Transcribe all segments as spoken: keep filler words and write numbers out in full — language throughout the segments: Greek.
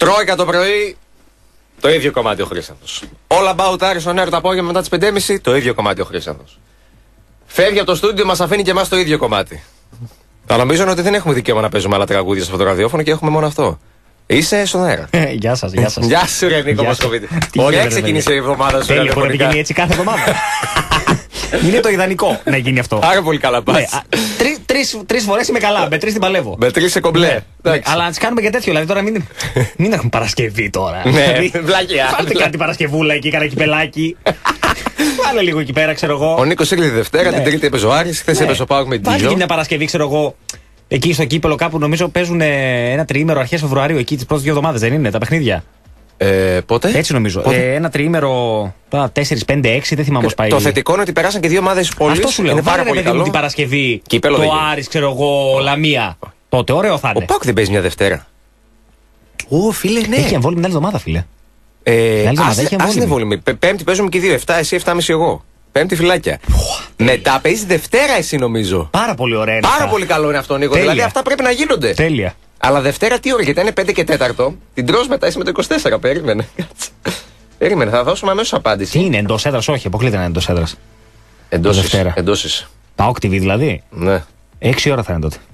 Τρόικα το πρωί, το ίδιο κομμάτι ο Χρήσανθος. All About Aris on Air το απόγευμα μετά τις πέντε και μισή, το ίδιο κομμάτι ο Χρήσανθος. Φεύγει από το στούντιο, μας αφήνει και εμάς το ίδιο κομμάτι. Θα νομίζουν ότι δεν έχουμε δικαίωμα να παίζουμε άλλα τραγούδια σε αυτό το ραδιόφωνο και έχουμε μόνο αυτό. Είσαι στον αέρα. Γεια σας, γεια σας. Γεια σου, ρε Νίκο Μοσκοβίτη. Ωραία, ξεκίνησε η εβδομάδα σου. Τέλειο, μπορεί να γίνει έτσι κάθε εβδομάδα. Είναι το ιδανικό να γίνει αυτό. Πάρα πολύ καλά, πας. Τρεις φορές είμαι καλά, με τρεις την παλεύω. Με τρεις σε κομπλέ. Αλλά να τις κάνουμε και τέτοιο, δηλαδή τώρα μην έχουμε Παρασκευή τώρα. Ναι, βλάκια. Βάλτε κάτι Παρασκευούλα εκεί, κανένα κυπελάκι. Βάλε λίγο εκεί πέρα, ξέρω εγώ. Ο Νίκος ήρθε τη Δευτέρα, την Τρίτη έπαιζε ο Άρης, χθες έπαιζε ο Πάοκ με την Τζο. Βάλτε και μια Παρασκευή, ξέρω εγώ. Εκεί στο κύπελο κάπου νομίζω παίζουν ένα τριήμερο αρχές Φεβρουαρίου, εκεί τις πρώτες δύο εβδομάδες δεν είναι τα παιχνίδια. Ε, πότε? Έτσι νομίζω. Ε, ένα τριήμερο τέσσερα, πέντε, έξι, δεν θυμάμαι πώς πάει. Το θετικό είναι ότι περάσαν και δύο ομάδες πόλης. Αυτό σου λέω. Είναι πάρα Βάλε, πολύ καλό. Την Παρασκευή. Κύπελο το δεν Άρης, ξέρω εγώ, Λαμία. Τότε ωραίο θα είναι. Ο Πάοκ δεν παίζει μια Δευτέρα. Ω, φίλε, ναι. Έχει εμβόλυμη την άλλη εβδομάδα, φίλε. Ε, Ας είναι εμβόλυμη. Πέμπτη παίζουμε και δύο, εφτά εσύ, εφτά και μισή εγώ. Πέμπτη φυλάκια. Μετά παίζει Δευτέρα εσύ νομίζω. Πάρα πολύ ωραία. Πάρα πολύ καλό είναι αυτό, Νίκο. Δηλαδή αυτά πρέπει να γίνονται. Τέλεια. Αλλά Δευτέρα τι ώρα, γιατί είναι πέντε και τέταρτο. Την τρως μετά είσαι με το είκοσι τέσσερα. Περίμενε. Περίμενε, θα δώσουμε αμέσως απάντηση. Τι είναι, εντός έδρας, όχι, αποκλείται να είναι εντός έδρας. Εντός. Πάοκ τι βι δηλαδή. Ναι. Έξι ώρα θα είναι τότε.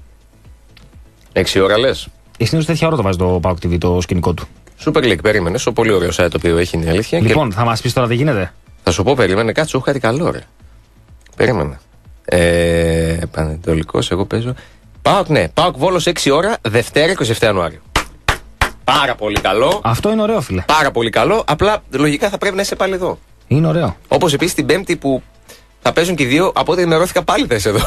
Έξι ώρα λες. Συνήθως τέτοια ώρα το βάζει το Πάοκ τι βι το σκηνικό του. Super League, περίμενε. Στο πολύ ωραίο site το οποίο έχει, είναι η αλήθεια. Λοιπόν, και... θα μας πεις τώρα τι γίνεται. Θα σου πω, περίμενε, κάτσε, έχω κάτι καλό, ρε. Περίμενε. Ε, Πανετολικός, εγώ παίζω. Πάοκ, ναι. Πάοκ Βόλος έξι ώρα, Δευτέρα εικοστή εβδόμη Ιανουαρίου. Πάρα πολύ καλό. Αυτό είναι ωραίο, φίλε. Πάρα πολύ καλό. Απλά λογικά θα πρέπει να είσαι πάλι εδώ. Είναι ωραίο. Όπως επίσης την Πέμπτη που θα παίζουν και οι δύο, από ό,τι ενημερώθηκα πάλι θα είσαι εδώ.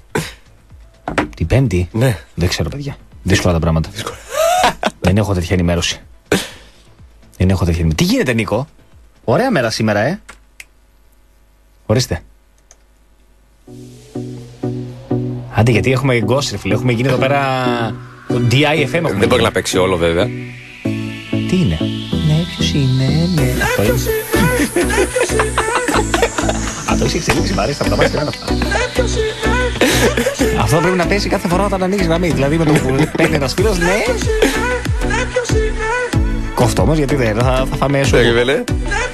Την Πέμπτη? Ναι. Δεν ξέρω, παιδιά. Δύσκολα τα πράγματα. Δεν έχω τέτοια ενημέρωση. Δεν έχω τέτοια ενημέρωση. Τι γίνεται, Νίκο? Ωραία μέρα σήμερα, ε. Ορίστε. Άντε, γιατί έχουμε γκόσρι, φίλε. Έχουμε γίνει εδώ πέρα το ντι άι εφ εμ. Δεν μπορεί να παίξει όλο, βέβαια. Τι είναι? Ναι, ποιος είναι, ναι. Αυτό είναι. Αυτό έχει εξελίξει παρίστα από τα πάση και αυτά. Αυτό πρέπει να πέσει κάθε φορά όταν ανοίγεις γραμμή. Δηλαδή με το που παίρνει ένας φίλος, ναι. Κόφτω όμως, γιατί δεν θα, θα φάμε έσω. Περίμενε.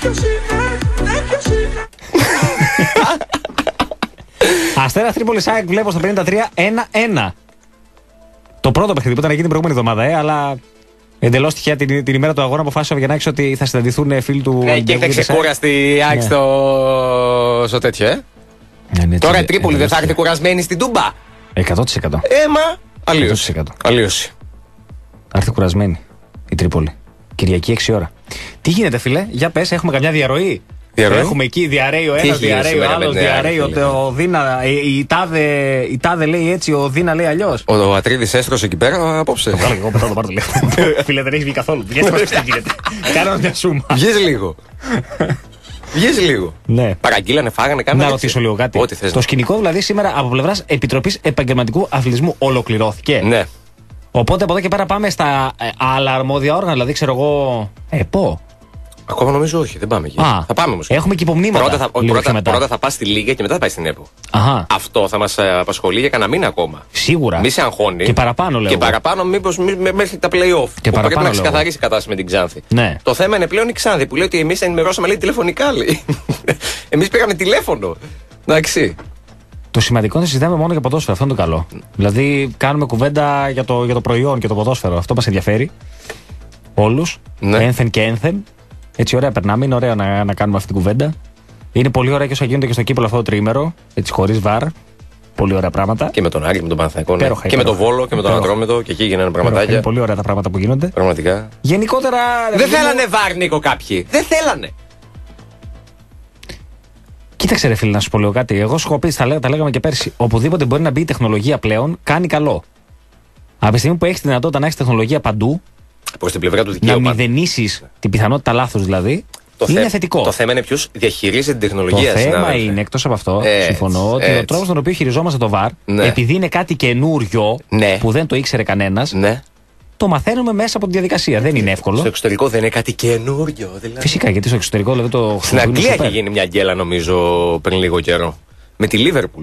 Αστέρας Τρίπολης ΑΕΚ βλέπω στο πενήντα τρία ένα ένα. Το πρώτο παιχνίδι που ήταν εκεί την προηγούμενη εβδομάδα, ε, αλλά εντελώς τυχαία την, την ημέρα του αγώνα αποφάσισε ο Αβγενάκης ότι θα συναντηθούν φίλοι του. Ναι, και θα ξεκούραστη η ΑΕΚ στο... στο τέτοιο, ε. Ναι, ναι, τώρα η Τρίπολη δεν θα έρθει κουρασμένη στην Τούμπα. εκατό τοις εκατό. Έμα. Αλλίωση. Αλλίωση. Θα έρθει κουρασμένη η Τρίπολη. Κυριακή έξι ώρα. Τι γίνεται, φίλε, για πες, έχουμε καμιά διαρροή? Διαρροή? Έχουμε εκεί διαρρέει ο ένας, διαρρέει ο άλλος, διαρρέει ο Δίνα. Η τάδε λέει έτσι, ο Δίνα λέει αλλιώς. Ο Ατρίδης έστρωσε εκεί πέρα απόψε. Το βγάλω και εγώ πετάω το πάρω τηλέφωνο. Φίλε, δεν έχει βγει καθόλου. Βγες μας, τι γίνεται. Κάνε μια σούμα. Βγες λίγο. Βγες λίγο. Ναι. Παραγγείλανε, φάγανε, κάνανε. Να ρωτήσω λίγο κάτι. Ό,τι θες. Το σκηνικό δηλαδή σήμερα από πλευράς Επιτροπής Επαγγελματικού Αθλητισμού ολοκληρώθηκε. Ναι. Οπότε από εδώ και πέρα πάμε στα ε, άλλα αρμόδια όργανα, δηλαδή ξέρω εγώ. ΕΠΟ. Ακόμα νομίζω όχι, δεν πάμε εκεί. Α, θα πάμε όμως. Έχουμε και υπομνήματα. Πρώτα θα, πρώτα, πρώτα θα πας στη Λίγα και μετά θα πάει στην ΕΠΟ. Αχα. Αυτό θα μας απασχολεί για κανένα μήνα ακόμα. Σίγουρα. Μη σε αγχώνει. Και παραπάνω λέω. Και παραπάνω, μήπως μέχρι τα play-off. Και που πρέπει να λέω. ξεκαθαρίσει η κατάσταση με την Ξάνθη. Ναι. Το θέμα είναι πλέον η Ξάνθη που λέει ότι εμείς ενημερώσαμε λέει τηλεφωνικά. Εμείς πήγαμε τηλέφωνο. Εντάξει. Το σημαντικό είναι ότι συζητάμε μόνο για ποδόσφαιρο. Αυτό είναι το καλό. Δηλαδή, κάνουμε κουβέντα για το, για το προϊόν και το ποδόσφαιρο. Αυτό μας ενδιαφέρει. Όλους. Ναι. Ένθεν και ένθεν. Έτσι, ωραία περνάμε. Είναι ωραίο να, να κάνουμε αυτή την κουβέντα. Είναι πολύ ωραία και όσα γίνονται και στο κύπελο αυτό το τρίμερο. Έτσι, χωρίς βαρ. Πολύ ωραία πράγματα. Και με τον Άρη και με τον Παναθηναϊκό. Ναι. Υπέροχα, και με τον υπέροχα. Βόλο και με τον Ατρόμητο. Και εκεί γίνανε πραγματάκια. Είναι πολύ ωραία τα πράγματα που γίνονται. Πραγματικά. Γενικότερα. Δεν θέλανε βαρ, Νίκο, κάποιοι. Δεν θέλανε. Κοίταξε, ρε φίλε, να σου πω λίγο κάτι. Εγώ σου έχω πει, τα, λέ, τα λέγαμε και πέρσι. Οπουδήποτε μπορεί να μπει η τεχνολογία πλέον, κάνει καλό. Από τη στιγμή που έχει τη δυνατότητα να έχει τεχνολογία παντού, προς την πλευρά του να δικαίωμα. μηδενίσει την πιθανότητα λάθους δηλαδή, το είναι θέ... θετικό. Το θέμα είναι ποιος διαχειρίζεται την τεχνολογία. Το θέμα συνάδελφε. είναι, εκτός από αυτό, έτσι, συμφωνώ, ότι έτσι. ο τρόπος τον οποίο χειριζόμαστε το βαρ, ναι. επειδή είναι κάτι καινούριο ναι. που δεν το ήξερε κανένας, ναι. το μαθαίνουμε μέσα από τη διαδικασία. Δεν είναι εύκολο. Στο εξωτερικό δεν είναι κάτι καινούριο. Δηλαδή. Φυσικά, γιατί στο εξωτερικό δηλαδή το Στην Αγγλία έχει γίνει μια γκέλα, νομίζω, πριν λίγο καιρό. Με τη Λίβερπουλ.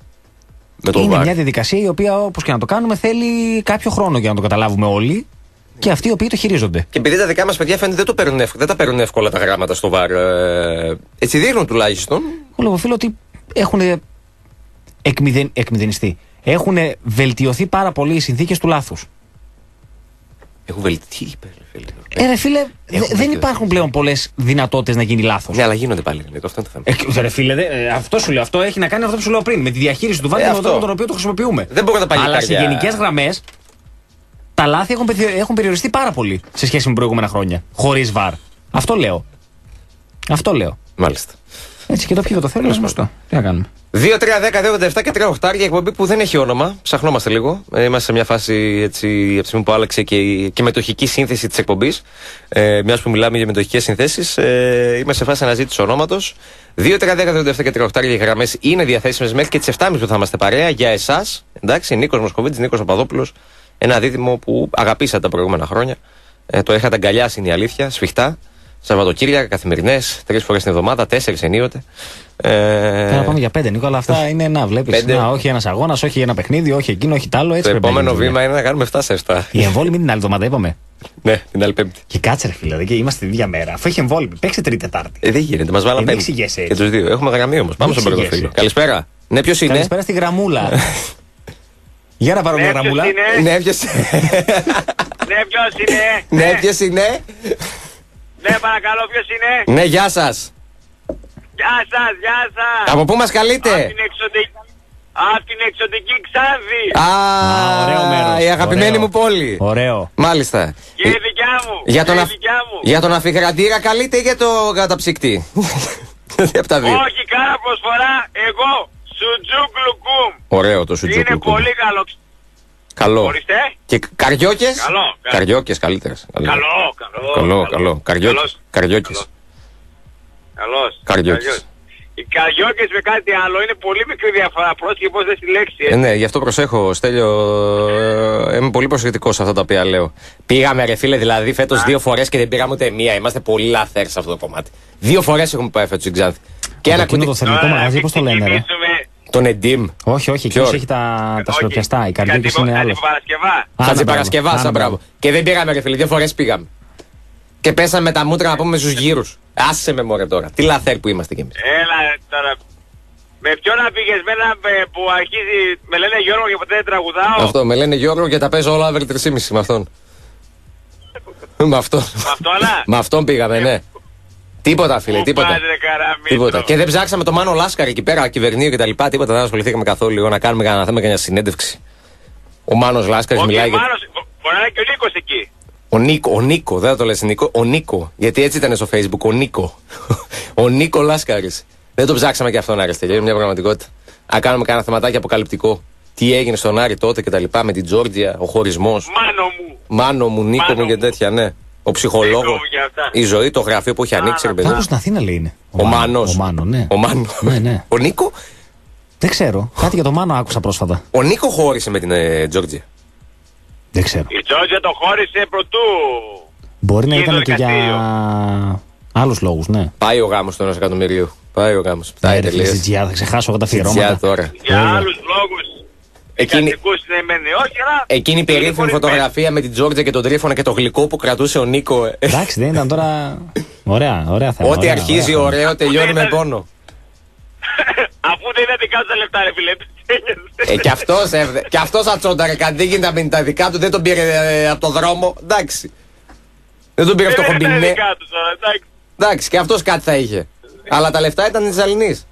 Με το είναι βαρ. μια διαδικασία η οποία, όπως και να το κάνουμε, θέλει κάποιο χρόνο για να το καταλάβουμε όλοι. και αυτοί οι οποίοι το χειρίζονται. Και επειδή τα δικά μας παιδιά φαίνεται δεν, το παίρνουν εύκολα, δεν τα παίρνουν εύκολα τα γράμματα στο βαρ. Ε, έτσι δείχνουν τουλάχιστον. Εγώ φίλο ότι έχουν εκμηδεν, εκμηδενιστεί. Έχουν βελτιωθεί πάρα πολύ οι συνθήκες του λάθους. Έχουν βελτιωθεί. Ε, ρε φίλε, δε, δεν υπάρχουν πλέον πολλές δυνατότητες να γίνει λάθος. Ναι, αλλά γίνονται πάλι. Ναι, αυτό είναι το θέμα. Ε, ρε φίλε, δε, αυτό σου λέω. Αυτό έχει να κάνει με αυτό που σου λέω πριν. Με τη διαχείριση του βάρ και με τον τρόπο τον οποίο το χρησιμοποιούμε. Δεν μπορώ να τα Αλλά σε γενικές γραμμές τα λάθη έχουν, έχουν περιοριστεί πάρα πολύ σε σχέση με προηγούμενα χρόνια. Χωρίς βαρ. Αυτό λέω. Αυτό λέω. Μάλιστα. Έτσι και το πιο το θέλω, γνωστό. Τι να κάνουμε. δύο τρία δέκα δύο ογδόντα επτά και τρία οχτάρια εκπομπή που δεν έχει όνομα. Ψαχνόμαστε λίγο. Ε, είμαστε σε μια φάση έτσι, από τη στιγμή που άλλαξε και η και μετοχική σύνθεση της εκπομπής. Ε, Μια που μιλάμε για μετοχικές συνθέσεις, ε, είμαστε σε φάση αναζήτησης ονόματος. δύο τρία δέκα δύο ογδόντα επτά και τρία οχτάρια οι γραμμές είναι διαθέσιμες μέχρι και τις επτά και μισή που θα είμαστε παρέα για εσάς. Εντάξει, Νίκος Μοσκοβίτης, Νίκος Παπαδόπουλος. Ένα δίδυμο που αγαπήσατε τα προηγούμενα χρόνια. Ε, το είχατε αγκαλιάσει, είναι η αλήθεια, σφιχτά. Σαββατοκύριακα, καθημερινές, τρεις φορές την εβδομάδα, τέσσερις ενίοτε. Ε... Θέλω να πάμε για πέντε, Νίκο, αλλά αυτά είναι να βλέπει. Όχι ένας αγώνας, όχι ένα παιχνίδι, όχι εκείνο, όχι τ' άλλο. Έτσι το επόμενο βήμα είναι να κάνουμε επτά σε επτά. Η εμβόλυμη την άλλη εβδομάδα, είπαμε. Ναι, την άλλη Πέμπτη. Και κάτσε, ρε φίλε, και είμαστε την ίδια μέρα. Αφού έχει εμβόλυμη, παίξε Τρίτη Τετάρτη. Ε, δεν γίνεται, μας βάλαμε Πέμπτη. Και τους δύο. Έχουμε γραμμή όμως. Πάμε στον πρώτο φίλο. Καλησπέρα. Ναι, ποιος είναι? Καλησπέρα στη γραμμούλα. Για να πάρω μια γραμμούλα. Ναι, ποιος είναι? Ναι, ποιος είναι? Ναι, παρακαλώ, ποιος είναι? Ναι, γεια σας. Γεια σας, γεια σας. Από πού μας καλείτε? Από την εξωτική, από την εξωτική Ξάνθη. Α, ωραίο μέρος. Η αγαπημένη ωραίο. μου πόλη. Ωραίο. Μάλιστα. Και η δικιά μου. Για τον, και αφ... δικιά μου. για τον αφιγραντήρα καλείτε ή για το καταψυκτή? Από τα δύο. Όχι, κάνα προσφορά. Εγώ, σουτζούκ λουκούμ. Ωραίο το σουτζούκ Είναι λουκούμ. πολύ καλό. Καλό. Ορίστε. Και καριόκες. Καλό. Καριόκες καλύτερες. Καλό, καλό. Καλό, καλό. Καριόκες. Καριόκες. Καλώς. Καριόκες. Οι καριόκες με κάτι άλλο είναι πολύ μικρή διαφορά. Πρόσεχε πώς δεν στη λέξη. Ε, ναι, γι' αυτό προσέχω, Στέλιο. Ε, είμαι πολύ προσεκτικός σε αυτά τα οποία λέω. Πήγαμε, ρε φίλε, δηλαδή φέτος δύο φορές και δεν πήγαμε ούτε μία. Είμαστε πολύ λαθέρ σε αυτό το κομμάτι. Δύο φορές έχουμε πάει φέτος στην Ξάνθη. Και ένα κουτί. Το θερμικό μαγαζί, πώς το λένε, ρε? Τον Εντίμ. Όχι, όχι, εκείνος έχει τα, τα σκορπιαστά. Οι καρδιόκες είναι άλλο. Χατζηπαρασκευά. Σαν μπράβο. Και δεν πήγαμε, ρε φίλε, δύο φορές πήγαμε. Και πέσαμε με τα μούτρα να πούμε στους γύρους. Άσε με μωρέ τώρα. Τι λαθέρ που είμαστε κι εμείς. Έλα τώρα. Με ποιον να πήγες, με ένα που αρχίζει. Με λένε Γιώργο και ποτέ δεν τραγουδάω. Αυτό, με λένε Γιώργο και τα παίζω όλα over τρία κόμμα πέντε με αυτόν. Με αυτόν. Με αυτόν, με αυτόν πήγαμε, ναι. Τίποτα, φίλε, τίποτα. Πάνε, τίποτα. Και δεν ψάξαμε το Μάνο Λάσκαρη εκεί πέρα, κυβερνείο και τα λοιπά. Τίποτα, δεν ασχοληθήκαμε καθόλου. Λίγο να κάνουμε κανένα θέμα, κανένα συνέντευξη. Ο Μάνος Λάσκαρης μιλάει. Ο Μάνος, μπορεί να είναι και ο Νίκος εκεί. Ο Νίκο, ο Νίκο, δεν θα το λες Νίκο, ο Νίκο. Γιατί έτσι ήταν στο Facebook, ο Νίκο. Ο Νίκο Λάσκαρης. Δεν το ψάξαμε και αυτόν, Άρη, είναι μια πραγματικότητα. Να κάνουμε κανένα θεματάκι αποκαλυπτικό. Τι έγινε στον Άρη τότε και τα λοιπά, με την Τζόρτζια, ο χωρισμός. Μάνο μου. Μάνο μου, Νίκο Μάνο μου και μου. τέτοια, ναι. Ο ψυχολόγος, η ζωή, το γραφείο που έχει ανοίξει, ρε παιδί. Κάπου στην Αθήνα λέει είναι. Ο Μάνος. Ο Μάνο, ναι. Ο Μάνο. Ναι, ναι. Ο Νίκο. Δεν ξέρω. Κάτι για το Μάνο άκουσα πρόσφατα. Ο Νίκο χώρισε με την ε, Τζόρτζια. Δεν ξέρω. Η Τζόρτζια το χώρισε πρωτού. Μπορεί να Γίνει ήταν το και για δικαστήριο. άλλους λόγους, ναι. Πάει ο γάμος του ενός εκατομμυρίου. Πάει ο γάμος. Πάει τελείως. Ζητζιά, θα ξεχάσω εγώ τα Ζητζιά αφιερώματα. τώρα. Για άλλους λόγους. Εκείνη, Κατοικούς είναι μένει. Όχι, αλλά. εκείνη η περίφημη φωτογραφία με την Τζόρτζια και τον Τρίφωνα και το γλυκό που κρατούσε ο Νίκο. ε. Εντάξει, δεν ήταν τώρα. Ωραία, ωραία θα Ό,τι αρχίζει ωραίο τελειώνει με πόνο. Αφού δεν είναι δικά του τα λεφτά, ρε φίλε. Ε, κι αυτός, ε, κι αυτός ατσόνταρε κάτι γίνεται με τα δικά του, δεν τον πήρε ε, από το δρόμο. Εντάξει. Δεν τον πήρε αυτό το Δεν είναι χομπινέ. δικά του τώρα, εντάξει. Εντάξει, και αυτός κάτι θα είχε. Αλλά τα λεφτά ήταν της Αλληνής.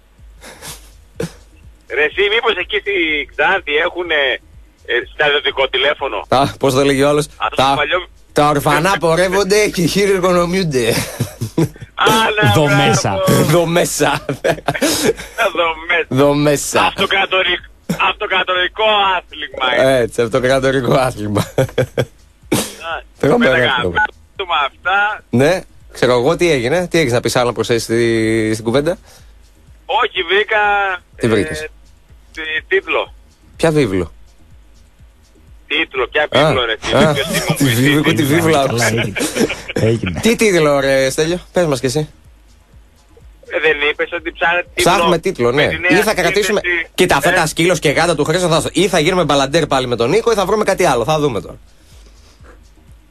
Ρε εσύ, μήπως εκεί στη Ξάνθη έχουν στρατιωτικό τηλέφωνο. Τα, πώς το λέγει ο άλλος. Αυτό Τα, το παλιό- τα ορφανά πορεύονται και οι χείροι οικονομιούνται. Α, να, Δω μπράβο. μέσα. Δω μέσα. Εδώ μέσα. Δω μέσα. Αυτοκρατορικό, αυτοκρατορικό άθλημα. είναι. Έτσι, αυτοκρατορικό άθλημα. Α, Τρομερό με τα αυτό. γαμάτουμα αυτά. Ναι, ξέρω εγώ τι έγινε. Τι έχεις να πεις άλλο να προσθέσεις στη, στην κουβέντα. Όχι, βρήκα. Τι βρήκες? ε, τι- Τίτλο. Ποια βίβλο. Τίτλο, ποια Α, βίβλο, ρε. α, Ποιος είμαι τη που βίβλο, είσαι. τη βίβλο. Καλά, έγινε. Έγινε. Τι τίτλο, ρε Στέλιο, πες μας κι εσύ. Ε, Δεν είπες ότι ψάχνετε τίτλο. Ψάχνουμε τίτλο, ναι. Με τη νέα Ή θα κρατήσουμε. σύνθεση. Κοίτα, αυτά Ε, τα σκύλο και γάτα του Χρήστο θα. Ή θα γίνουμε μπαλαντέρ πάλι με τον Νίκο ή θα βρούμε κάτι άλλο. Θα δούμε τώρα.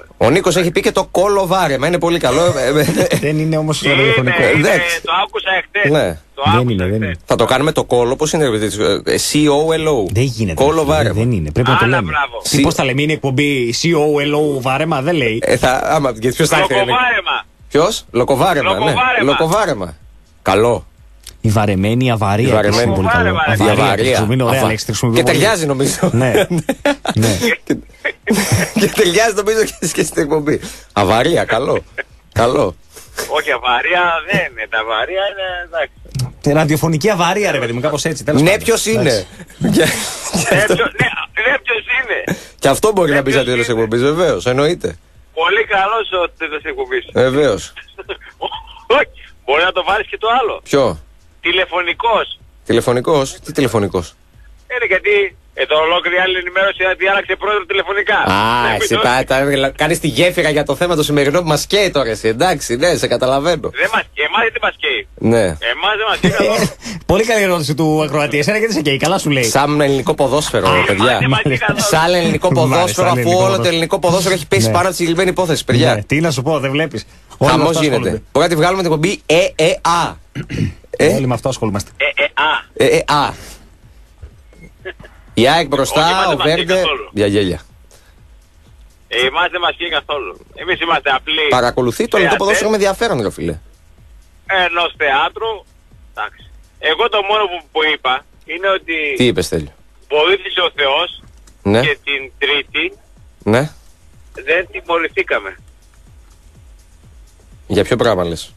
Ο Νίκος έχει πει και το κολοβάρεμα. Είναι πολύ καλό. Δεν είναι όμως το Είναι, ραδιοφωνικό. είναι, Δεν. το άκουσα εχθές. Ναι. Το Δεν άκουσα είναι, δεν εχθές. είναι. Θα το κάνουμε το κόλλο. Πώς είναι, σι ο ελ ο. Δεν γίνεται. Κολοβάρεμα. Δεν είναι. Πρέπει να το Άλλα, λέμε. μπράβο. Τι, πώς θα λέμε, είναι εκπομπή σι ο ελ ο βάρεμα, δεν λέει. Ε, θα, άμα, γιατί ποιος θα έρθει. Λοκοβάρεμα. Ποιος? Λοκοβάρεμα. Ναι. Λοκοβάρεμα. Λοκοβάρεμα. Καλό. Η βαρεμένη αβαρία. Η βαρεμένη. επίσης είναι πολύ καλό. Λοκοβάρεμα, ρε. Αβαρία. Είναι ωραία Αβα- λέξη. τη χρησιμοποιώ Και πολύ. ταιριάζει νομίζω. Ναι. Ναι. Και- Και ταιριάζει νομίζω και και στην εκπομπή. Αβαρία, καλό. Καλό. Όχι, αβαρία δεν είναι. Τα αβαρία είναι εντάξει. Τη ραδιοφωνική αβαρία, ρε παιδί μου, κάπως έτσι. τέλος Ναι, πάντων. ποιος είναι. Εντάξει. Και- Ναι, ποιος- ναι, ναι, ποιος είναι. Και αυτό μπορεί να πει ποιος σαν τέλος είναι. εκπομπής, βεβαίως. Εννοείται. Πολύ καλός ο τέτοιος εκπομπής. Βεβαίως. Όχι, μπορεί να το βάλεις και το άλλο. Ποιο? Τηλεφωνικός. Τηλεφωνικός. Τι τηλεφωνικός? Είναι γιατί εδώ ολόκληρη άλλη ενημέρωση ότι άλλαξε πρόεδρο τηλεφωνικά. Α, Ναι, εσύ μην το- τα κάνει τη γέφυρα για το θέμα το σημερινό που μας καίει τώρα εσύ. Εντάξει, ναι, σε καταλαβαίνω. Δεν μας, εμάς δεν μας καίει. Ναι. Εμάς δεν μας καίει καθόλου. Πολύ καλή ερώτηση του ακροατή. Εσένα γιατί σε καίει, καλά σου λέει. Σαν ελληνικό ποδόσφαιρο, παιδιά. δεν μας καίει καθόλου. Σαν ελληνικό Μάλιστα, ποδόσφαιρο, αφού ελληνικό όλο το ποδόσφαιρο. ελληνικό ποδόσφαιρο έχει πέσει Ναι. πάνω από τη συγκεκριμένη υπόθεση, Ναι, παιδιά. τι να σου πω, δεν βλέπει. Χαμός γίνεται. Μπορεί να τη βγάλουμε την εκπομπή Ε, Ε, Α. Ε, Όλοι με αυτό ασχολούμαστε. Ε, ε, α. Ε, Ε, Α. Η ΑΕΚ Όχι, μπροστά, εμάς ο δεν μας καίει Βέρντε. καθόλου. Για γέλια. Ε, εμάς δεν μας καίει καθόλου. Εμείς είμαστε απλοί. Παρακολουθεί το ελληνικό θεατές ποδόσφαιρο με ενδιαφέρον, ρε φίλε. ενός θεάτρου. Εντάξει. Εγώ το μόνο που, που είπα είναι ότι Τι είπε, Στέλιο? βοήθησε ο Θεός Ναι, και την Τρίτη ναι. δεν τιμωρηθήκαμε. Για ποιο πράγμα λες?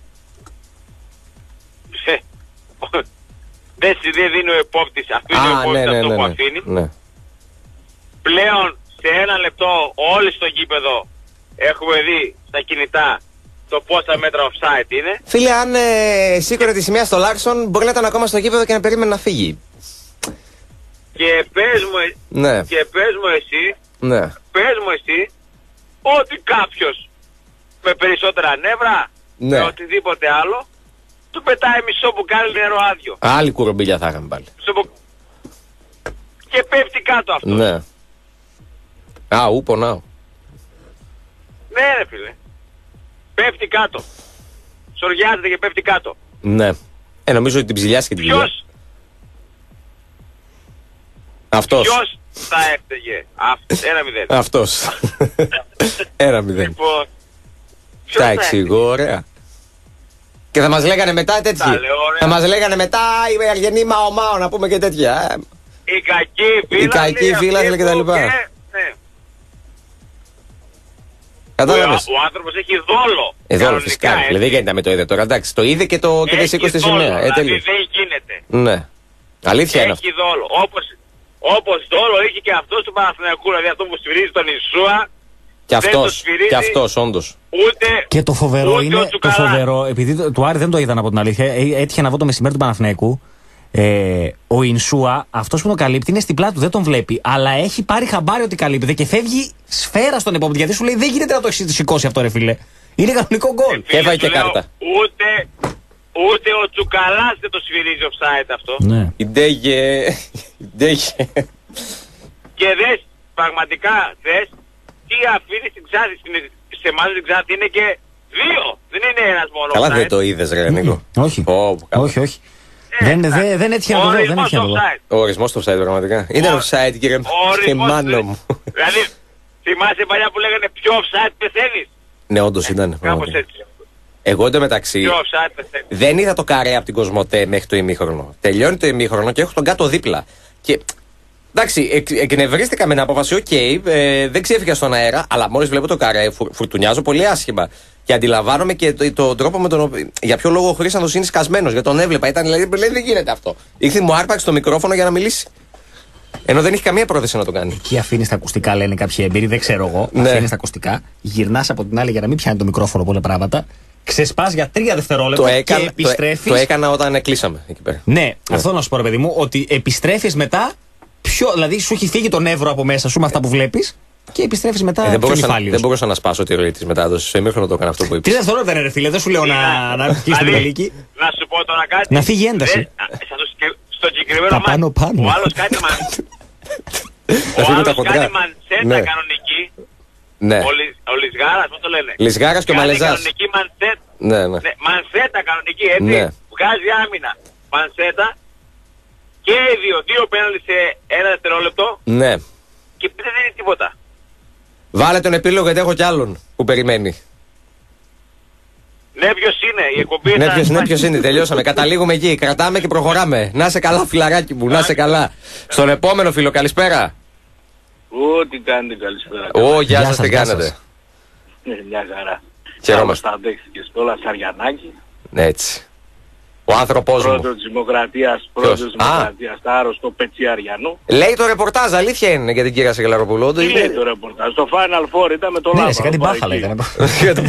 Ε, Δεν συ- δεν δίνει ο επόπτης. Αυτό είναι ο Α, ναι, επόπτης ναι, αυτό ναι, που ναι. αφήνει. ναι. Πλέον σε ένα λεπτό όλοι στο γήπεδο έχουμε δει στα κινητά το πόσα μέτρα offside είναι. Φίλε, αν ε, σήκωνε τη σημαία στο Λάρσον, μπορεί να ήταν ακόμα στο γήπεδο και να περίμενε να φύγει. Και πες μου, ε- Ναι, και πες μου εσύ, ναι. πες μου εσύ ότι κάποιος με περισσότερα νεύρα, Ναι. με οτιδήποτε άλλο, του πετάει μισό μπουκάλι νερό άδειο. Άλλη κουρομπίλια θα είχαμε πάλι. Μισό μπου- Και πέφτει κάτω αυτό. Ναι. Α, ου, πονάω. Ναι ρε φίλε. Πέφτει κάτω. Σοριάζεται και πέφτει κάτω. Ναι. Ε, νομίζω ότι την ψηλιάστηκε την δουλειά. Ποιος, Αυτός. ποιος θα έφταιγε. Αυτό, ένα μηδέν. Αυτός. Ένα μηδέν. Λοιπόν, ποιος Τα θα εξηγώ, ωραία. Και θα μας λέγανε μετά τέτοιοι. Τα λέω, ωραία. Θα μας λέγανε μετά οι Αργενοί Μαο Μαο, να πούμε και τέτοια. Ε, έφταιγε. Οι κακοί φίλαθλοι. κακοί αυτοί φίλαθλοι που- κτλ. Ναι. Κατάλαβες. Ο, ο άνθρωπος έχει δόλο. Εδώ Κανονικά, φυσικά. έτσι. Δηλαδή δεν ήταν με το είδε τώρα. Εντάξει, το είδε και, το, και δεν Έχει σήκωσε τη δόλο, σημαία. Ε, δηλαδή τέλειο. δεν γίνεται. Ναι. Αλήθεια είναι αυτό. Έχει δόλο. Όπως, όπως δόλο είχε και αυτός του Παναθηναϊκού, δηλαδή αυτό που σφυρίζει τον Ισούα, Και δεν το αυτός. σφυρίζει. Και αυτός, όντως. ούτε. Και το φοβερό ούτε είναι. ο Το Τσουκαλάς. φοβερό, επειδή το, του Άρη δεν το είδαν από την αλήθεια, ε, έτυχε να δω το μεσημέρι του Παναθηναϊκού. Ε, ο Ινσούα, αυτό που τον καλύπτει, είναι στην πλάτη του, δεν τον βλέπει. Αλλά έχει πάρει χαμπάρι ότι καλύπτεται και φεύγει σφαίρα στον επόπτη. Γιατί σου λέει δεν γίνεται να το έχει σηκώσει αυτό, ρε φίλε. Είναι κανονικό γκολ. Φίλε, Έβαλε σου και λέω, κάρτα. Ούτε, ούτε ο Τσουκαλάς δεν το σφυρίζει offside αυτό. Ναι. Η Ντέγε. η Ντέγε. Και δες, πραγματικά δες, τι αφήνει στην Ξάνθη. Στην- Σε εμάς την Ξάνθη είναι και δύο. Δεν είναι ένας μόνο. Καλά offside. δεν το είδες ρε Νίκο. Όχι. Ω, καλά. όχι, όχι. Ε, δεν, δεν, δεν έτυχε να το δω. Δεν ορισμός έτυχε να το δω. offside. Ο ορισμός του offside πραγματικά. Ήταν Ο- offside κύριε Ο και ορισμός, μάνο μου. Δηλαδή, θυμάσαι παλιά που λέγανε πιο offside πεθαίνεις. Ναι, όντως ήταν. Κάπως πραγματικά. έτσι. Εγώ εντωμεταξύ Πιο offside πεθαίνεις. δεν είδα το καρέ από την Κοσμοτέ μέχρι το ημίχρονο. Τελειώνει το ημίχρονο και έχω τον κάτω δίπλα. Και εντάξει, εκ, εκνευρίστηκα με την απόφαση, οκ, ε, δεν ξέφυγα στον αέρα, αλλά μόλις βλέπω το καρέ, φουρ, φουρτουνιάζω πολύ άσχημα. Και αντιλαμβάνομαι και τον το τρόπο με τον οποίο. Για ποιο λόγο ο Χρήστανδος είναι σκασμένος. Γιατί τον έβλεπα, ήταν δηλαδή, λέει, δεν γίνεται αυτό. Ήρθε, μου άρπαξε το μικρόφωνο για να μιλήσει. Ενώ δεν έχει καμία πρόθεση να το κάνει. Εκεί αφήνει τα ακουστικά, λένε κάποιοι έμπειροι, δεν ξέρω εγώ. Ναι. Αφήνει τα ακουστικά, γυρνά από την άλλη για να μην πιάνει το μικρόφωνο πολλά πράγματα. Ξεσπά για τρία δευτερόλεπτα Το και έκανα, το, επιστρέφει. το έκανα όταν κλείσαμε εκεί πέρα. Ναι, αυτό να σου πω, ρε παιδί μου, ότι επιστρέφει μετά. Πιο, δηλαδή σου έχει φύγει το νεύρο από μέσα σου με αυτά που βλέπει και επιστρέφει μετά. Ε, δεν, πιο μπορούσα, νυφάλιος. δεν μπορούσα να σπάσω τη ροή τη μετάδοση. Στο ημίχρονο το έκανα αυτό που είπε. Τρία δευτερόλεπτα είναι, ρε φίλε, δεν σου λέω να, να πιει την Δηλαδή, τελική. να σου πω τώρα κάτι. Να φύγει η ένταση. Δεν- α, στο συγκεκ- Στο συγκεκριμένο Τα μάτι, πάνω πάνω. ο άλλος κάνει, μαν... Να ο φύγουν τα άλλος χοντρά. κάνει μανσέτα Ναι. κανονική Ναι. Ο, Λι, ο Λισγάρας, πώς το λένε. Λισγάρας και ο Κάνει Μαλεζάς. κανονική μανσέτα. Ναι, ναι. Ναι, μανσέτα κανονική, έτσι. Ναι. Βγάζει άμυνα. Μανσέτα. Και οι δύο, δύο πέναλτι σε ένα δευτερόλεπτο. Ναι. Και δεν δίνει τίποτα. Βάλε τον επίλογο γιατί έχω κι άλλον που περιμένει. Ναι, ποιος είναι, η εκπομπή Ναι, θα- ποιος, ναι, ποιος είναι, τελειώσαμε. Καταλήγουμε εκεί. Κρατάμε και προχωράμε. Να σε καλά, φιλαράκι μου, να σε καλά. Στον επόμενο φίλο, καλησπέρα. Ό,τι κάνετε, καλησπέρα. Ω, γεια Γεια σας, σας, τι γεια κάνετε. σας. Ε, μια χαρά. Χαιρόμαστε. Θα αντέξεις και όλα Σαριανάκη. Ναι, έτσι. Ο άνθρωπός μου. Πρόεδρο της Δημοκρατίας, πρόεδρος της Α. Δημοκρατίας, τα άρρωστο Πετσί Αριανού. Λέει το ρεπορτάζ, αλήθεια είναι για την κυρία Σεγελαροπούλου. Τι λέει το ρεπορτάζ, στο Final Four ήταν με το Ναι, Λάβαρο. σε κάτι πάει μπάχαλα εκεί. ήταν.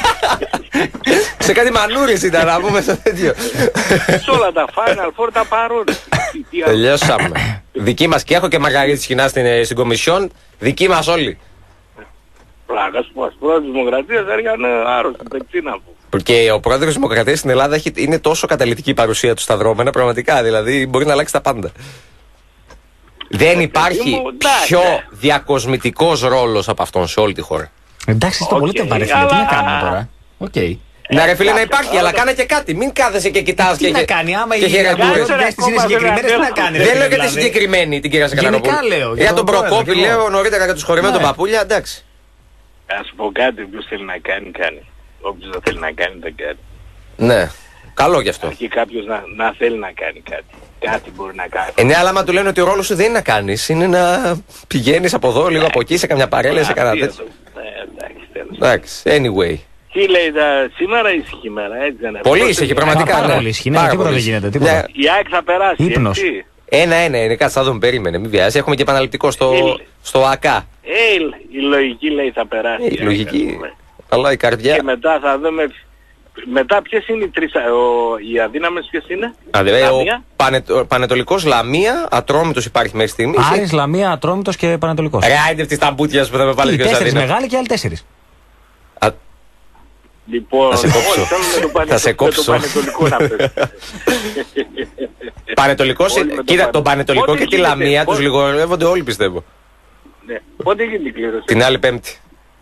Σε κάτι μανούρις ήταν να πούμε σε τέτοιο. Σε όλα τα Final Four τα πάρουν. Τι- τι άλλο. Τελειώσαμε. Δική μας και έχω και Μαργαρίτη Σχοινά στην, στην Κομισιόν. Δική μας όλοι. Πλάκα σου μας, πρόεδρος της Δημοκρατίας, Αριανού, άρρωστο Πετσί να πω. Και ο πρόεδρος της Δημοκρατίας στην Ελλάδα έχει, είναι τόσο καταλυτική η παρουσία του στα δρόμενα, πραγματικά. Δηλαδή μπορεί να αλλάξει τα πάντα. Δεν υπάρχει μου, εντάξει. πιο διακοσμητικός ρόλος από αυτόν σε όλη τη χώρα. Εντάξει, το Οκ, πολύ τε βαρε φίλε, τι να αλλά- κάνουμε τώρα. Οκ. Να ρε φίλε να εντάξει, υπάρχει, αλλά αλλά το- κάνε και κάτι. Μην κάθεσαι και κοιτάς Τι και, να κάνει, άμα και οι χαιρετούρες. αρμοδιότητες της είναι ακόμα δεν συγκεκριμένες, τι να αντέχω. κάνει. ρε Δεν φίλε, λέω για τη δηλαδή. συγκεκριμένη την κυρία Σακαλαροπούλου. Γενικά λέω, για Για τον τον πρόεδρο, Προκόπη και εγώ. λέω νωρίτερα για τους χωρημένους Ναι. τον Παπούλια, εντάξει. Ας πω κάτι, όποιος θέλει να κάνει, κάνει. Όποιος δεν θέλει να κάνει, δεν κάνει. Ναι, καλό γι' αυτό. Αρκεί κάποιος να, να θέλει να κάνει κάτι. Κάτι μπορεί να κάνει. Ε, ναι, αλλά άμα του λένε ότι ο ρόλος σου δεν είναι να κάνεις, είναι να πηγαίνεις από εδώ, λίγο από εκεί, σε καμιά παρέλα, σε κανένα Αυτή τέτοιο. εδώ. Ναι, εντάξει, τέλος. Εντάξει, anyway. Τι λέει, τα... σήμερα ήσυχη μέρα, έτσι δεν είναι. Πολύ Πότε ήσυχη, είναι? πραγματικά. Πάρα ναι. πολύ ισχυρή, ναι, Πάρα τίποτα πολύ δεν γίνεται, ισχυρή. τίποτα. Ναι. Η ΑΕΚ θα περάσει, Ύπνος. έτσι. Ένα-ένα είναι, κάτσε θα δούμε, περίμενε, μην βιάζει. Έχουμε και επαναληπτικό στο, Έλε. στο ΑΚΑ. Ε, η λογική λέει θα περάσει. Ε, η ΑΕΚ, λογική. ας πούμε. Αλλά η καρδιά. Και μετά θα δούμε... Μετά ποιες είναι οι τρεις... Ο... Οι αδύναμες ποιες είναι? Α, δε, ο Λαμία. Πανε, ο Πανετολικός Λαμία, Ατρόμητος υπάρχει μέχρι στιγμή. Άρης, Λαμία, Ατρόμητος και Πανατολικός. Ρε, άιντε αυτής τα μπουτιάς που θα με Τι, βάλεις και ως τέσσερις αδύναμη. μεγάλοι και άλλοι τέσσερις. Α, Λοιπόν, Θα σε κόψω. όλοι θέλουν με το πανε- Θα σε με το κόψω. Πανετολικό να παίζουν. Πανετολικός, Όλοι με το κοίτα, Πανε- τον Πανετολικό Πότε και τη γίνεται, Λαμία τους πότε- λιγορεύονται όλοι πιστεύω. Ναι. Πότε γίνεται η κλήρωση? Την άλλη Πέμπτη.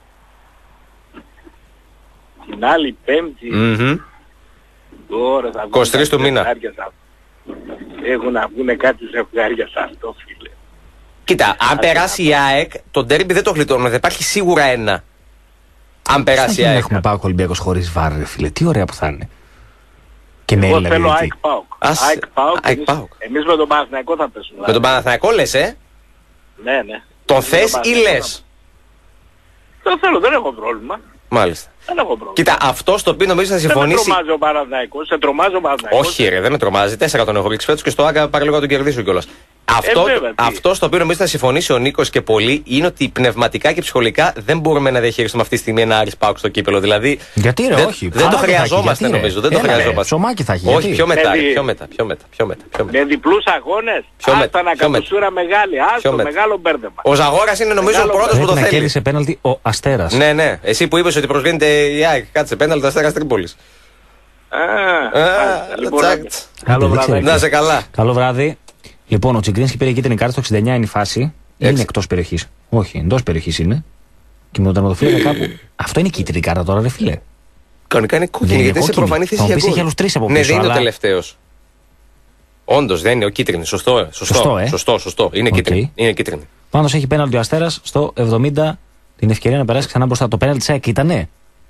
Την άλλη Πέμπτη. Μμμ. Τώρα θα βγουν είκοσι τρεις του κάτι μήνα. ζευγάρια σε αυτό. Έχουν να βγουν κάτι ζευγάρια σε αυτό, φίλε. Κοίτα, αν περάσει η ΑΕΚ, το ντέρμπι δεν το γλιτώνουμε, θα υπάρχει σίγουρα ένα. Αν περάσει η Δεν ΑΕΚ. έχουμε πάει ο Ολυμπιακός χωρίς βάρ, ρε φίλε. Τι ωραία που θα είναι. Και με Εγώ Έλληνα θέλω διαιτητή. ΑΕΚ ΠΑΟΚ. Ας- ΑΕΚ ΠΑΟΚ. ΑΕΚ εμείς- ΠΑΟΚ. Εμείς με τον Παναθηναϊκό θα πέσουμε. Με τον Παναθηναϊκό λες, ε. Ναι, ναι. Τον Εμείς με θες ή Παναθηναϊκό λες. θα- Το θέλω, δεν έχω πρόβλημα. Μάλιστα. Δεν έχω πρόβλημα. Κοίτα, αυτό στο οποίο νομίζω θα Δεν με συμφωνήσει. τρομάζει ο Παναθηναϊκός. Σε τρομάζει ο Παναθηναϊκός. Όχι, ρε, δεν με τρομάζει. Τέσσερα τον έχω ρίξει φέτος και στο Άκα παραλίγο να τον κερδίσω κιόλας. Αυτό, βέβαια, τι. αυτό στο οποίο νομίζω θα συμφωνήσει ο Νίκος και πολλοί είναι ότι πνευματικά και ψυχολογικά δεν μπορούμε να διαχειριστούμε αυτή τη στιγμή ένα Άρης ΠΑΟΚ στο κύπελο. Δηλαδή Γιατί ρε, δεν, όχι. δεν το Χαρά θα έχει, χρειαζόμαστε γιατί, ρε. νομίζω. Δεν το Έλα, ρε, χρειαζόμαστε. ψωμάκι θα έχει, Όχι, γιατί. πιο μετά, ρε, Δηλαδή- πιο μετά, πιο μετά, πιο μετά, πιο μετά. Πιο μετά. Με διπλούς αγώνες. Πιο μετά, Άστα να πιο μετά. κατουσούρα μεγάλη. Πιο Άστο, μετά. μεγάλο μπέρδεμα. Ο Ζαγόρας είναι νομίζω ο Μεγάλο πρώτος που Πρέπει το να θέλει. κέρδισε πέναλτι ο Αστέρας. Ναι, ναι. Εσύ που είπες ότι προσβήνεται η ΑΕΚ, κάτσε πέναλτι Αστέρας Τρίπολης. Α, Α, μάλιστα. Λοιπόν, τσακ. καλό Δεν βράδυ. ξέρω. Να σε καλά. Καλό βράδυ. Λοιπόν, ο Τσιγκρίνσκι πήρε κίτρινη κάρτα στο εξήντα εννιά είναι η φάση. Ή είναι Έξι. εκτός περιοχής. Όχι, εντός περιοχής είναι. Και με τον τερματοφύλακα κάπου. Αυτό είναι κίτρινη κάρτα τώρα, ρε φίλε. Κανονικά είναι Δεν κόκκινη είναι γιατί σε κόκκινη. προφανή Θα θέση μου για πεις, γκολ. έχει άλλους τρεις από Ναι, πίσω, δεν είναι ο αλλά- τελευταίος. Όντως δεν είναι ο κίτρινη. Σωστό, ε. σωστό. Σωστό, ε. Σωστό, σωστό. Είναι Οκ. κίτρινη. Είναι κίτρινη. Πάντως έχει πέναλτι ο Αστέρας στο εβδομήντα την ευκαιρία να περάσει ξανά μπροστά. Το πέναλτι της ΑΕΚ ήτανε.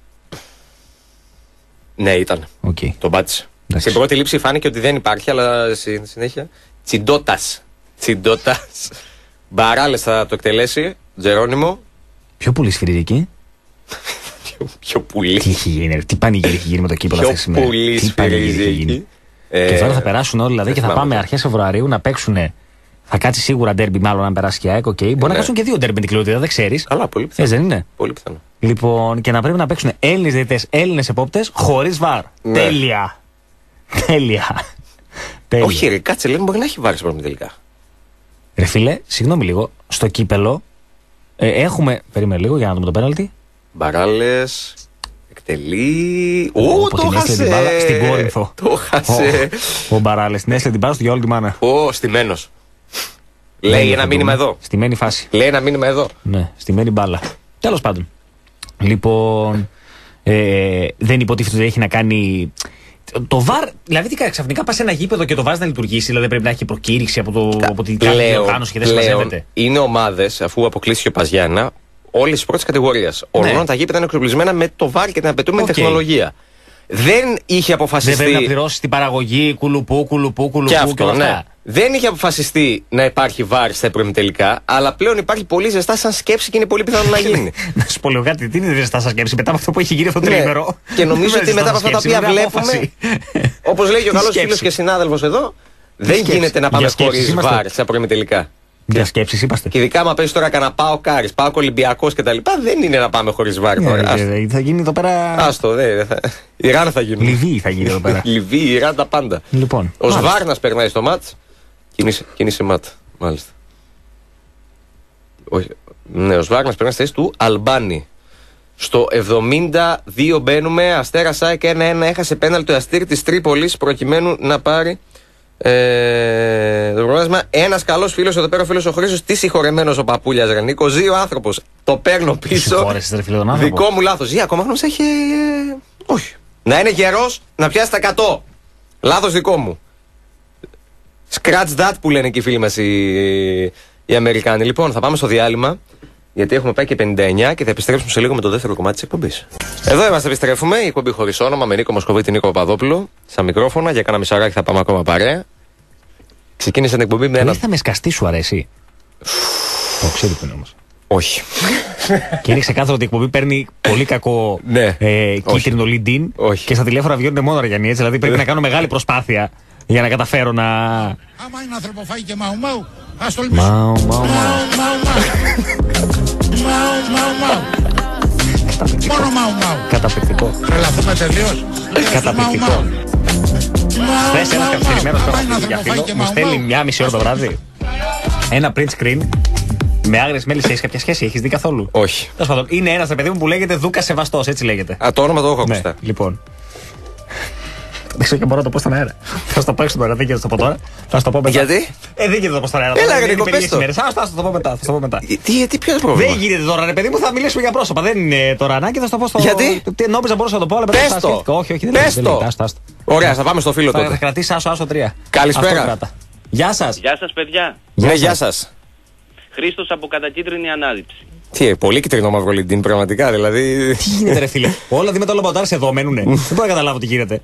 Ναι, ήταν. Οκ. Τον πάτησε. Εντάξει. Στην πρώτη λήψη φάνηκε ότι δεν υπάρχει, αλλά στη συνέχεια. Τσιντότας. Τσιντότας. Μπαράλες θα το εκτελέσει. Τζερόνιμο. Πιο πολύ σφυριδική. Πιο, πιο πουλί. Τι έχει γίνει, ρε, τι πανηγύρι έχει γίνει με το κύπελο Πιο αυτή τη σήμερα. πουλί Τι πανηγύρι έχει σφυρίζει γίνει. εκεί. Και Ε, τώρα θα περάσουν όλοι δηλαδή δεν και θα θυμάμαι. πάμε αρχές Φεβρουαρίου να παίξουν. Θα κάτσει σίγουρα ντέρμπι, μάλλον αν περάσει και η ΑΕΚ. Okay. Μπορεί να ναι. κάτσουν και δύο ντέρμπι με την κληρότητα, δεν ξέρει. Καλά, πολύ πιθανό. Έτσι δεν είναι. Πολύ πιθανό. Λοιπόν, και να πρέπει να παίξουν Έλληνες διαιτητές, Έλληνες επόπτες, χωρίς βαρ. Ναι. Τέλεια. Τέλεια. Τέλεια. Όχι, ρε, κάτσε, λένε μπορεί να έχει βάλει πρώτη τελικά. Ρε φίλε, συγγνώμη λίγο, στο κύπελο ε, έχουμε. Περίμενε λίγο για να δούμε το πέναλτι. Μπαράλες. Εκτελεί. Ω, Όπου το την έστειλε την μπάλα χάσε. στην Κόρινθο. Το χάσε. Ο, ο Μπαράλες την έστειλε την μπάλα του για όλη τη μάνα. Ω, στημένος. Λέει Δεν ένα θα μήνυμα δούμε. εδώ. Στημένη φάση. Λέει ένα μήνυμα εδώ. Ναι, στημένη μπάλα. Τέλος πάντων. Λοιπόν, ε, δεν υποτίθεται ότι έχει να κάνει. Το βαρ, δηλαδή τι κάνει, ξαφνικά πα σε ένα γήπεδο και το βάζ να λειτουργήσει, δηλαδή πρέπει να έχει προκήρυξη από, το, από την κάθε οργάνωση και δεν συμμαζεύεται. Είναι ομάδες, αφού αποκλείστηκε ο Παζιάννα, όλες τις πρώτες κατηγορίες. Όλων ναι. τα γήπεδα είναι εξοπλισμένα με το βαρ και την απαιτούμενη okay. τεχνολογία. Δεν είχε αποφασιστεί. Δεν πρέπει να πληρώσει την παραγωγή κουλουπού, κουλουπού, κουλουπού και, αυτό, και όλα αυτά. Ναι. Δεν είχε αποφασιστεί να υπάρχει βαρ στα προημιτελικά, αλλά πλέον υπάρχει πολύ ζεστά σαν σκέψη και είναι πολύ πιθανό να γίνει. Να σου πω λίγο κάτι, τι είναι ζεστά σαν σκέψη μετά από αυτό που έχει γίνει αυτό το τρίμερο. Και νομίζω ότι μετά από αυτά τα οποία βλέπουμε, όπως λέει και ο καλός φίλος και συνάδελφος εδώ, δεν γίνεται να πάμε χωρίς βαρ στα προημιτελικά. Για σκέψεις είπαστε. Και ειδικά άμα παίζει τώρα κανένα πάω Κάρις, πάω Ολυμπιακός κτλ. Δεν είναι να πάμε χωρίς βάρ. Yeah, θα γίνει εδώ πέρα. Άστο, δε. Ιράν θα γίνει. Λιβύη θα γίνει εδώ πέρα. Λιβύη, Ιράν, τα πάντα. Λοιπόν. Ο Σβάρνας περνάει στο μάτς. Κινήσει μάτ, μάλιστα. Όχι. Ναι, ο Σβάρνας περνάει στη θέση του Αλμπάνη. Στο εβδομήντα δύο μπαίνουμε. Αστέρα ΣΑΕΚ ένα ένα έχασε πέναλτι το Αστήρ της Τρίπολης προκειμένου να πάρει. Ε, το πρόγραμμα. Ένας καλός φίλος εδώ πέρα, ο φίλος ο Χρήστος, τι συγχωρεμένος ο παππούλιας ρε Νίκο. Ζει ο άνθρωπος. Το παίρνω πίσω. Δικό μου λάθος. Ζει ακόμα γνώμης έχει. Ε, όχι. Να είναι γερός, να πιάσει τα εκατό. Λάθος δικό μου. Scratch that που λένε και οι φίλοι μας οι, οι Αμερικάνοι. Λοιπόν, θα πάμε στο διάλειμμα. Γιατί έχουμε πάει και πενήντα εννιά και θα επιστρέψουμε σε λίγο με το δεύτερο κομμάτι της εκπομπής. Εδώ είμαστε, επιστρέφουμε. Η εκπομπή χωρίς όνομα με Νίκο Μοσκοβίτη, Νίκο Παπαδόπουλο. Στα μικρόφωνα για κάνα μισάράκι θα πάμε ακόμα παρέα. Ξεκίνησε την εκπομπή με ένα. Δεν θα με σκαστεί, σου αρέσει. Το ξέρει που είναι όμως. Όχι. Και είναι ξεκάθαρο ότι η εκπομπή παίρνει πολύ κακό ναι. ε, κίτρινο lead-in. Όχι. Και στα τηλέφωνα βγαίνουν μόνο Αριανοί, έτσι. Δηλαδή πρέπει να κάνω μεγάλη προσπάθεια για να καταφέρω να. Άμα είναι ανθρωποφάγη και μαου μαου, ας τολμήσω. Μαου μαου μαου. Μόνο μαου μαου. Καταπληκτικό. Τρελαθούμε τελείως. Καταπληκτικό. Χθες ένας καθυστερημένος για φίλο μου στέλνει μια μισή ώρα το βράδυ ένα print screen με άγριες μέλισσες. Έχεις κάποια σχέση, έχεις δει καθόλου? Όχι. Είναι ένας ρε παιδί μου που λέγεται Δούκα Σεβαστός, έτσι λέγεται. Α, το όνομα το έχω ακουστά. Λοιπόν. Δεν ξέρω και μπορώ να το πω στον αέρα. Θα σου το πω έξω τώρα, δεν γίνεται να το πω τώρα. Θα σου το πω μετά. Γιατί? Ε, δεν γίνεται να το πω στον αέρα. Έλα, Νίκο, πες το. Α, θα το πω μετά. Θα το πω μετά. Τι, τι, ποιο είναι το πρόβλημα? Δεν γίνεται τώρα, ρε παιδί μου, θα μιλήσουμε για πρόσωπα. Δεν είναι τώρα ανάγκη, θα σου το πω στο. Γιατί? Τι νόμιζα μπορούσα να το πω, αλλά πες το. Όχι, όχι, δεν είναι. Ωραία, θα πάμε στο φίλο τότε. Θα κρατήσει άσο, άσο τρία. Καλησπέρα. Γεια σας. Γεια σας, παιδιά. Ναι, γεια σας. Χρήστος από κατακίτρινη ανάληψη. Τι, πολύ κυτρινό μαύρο LinkedIn, πραγματικά δηλαδή. Τι γίνεται, ρε φίλε? Όλα δι με το λαμποτάρι εδώ μένουνε. Δεν μπορώ να καταλάβω τι γίνεται.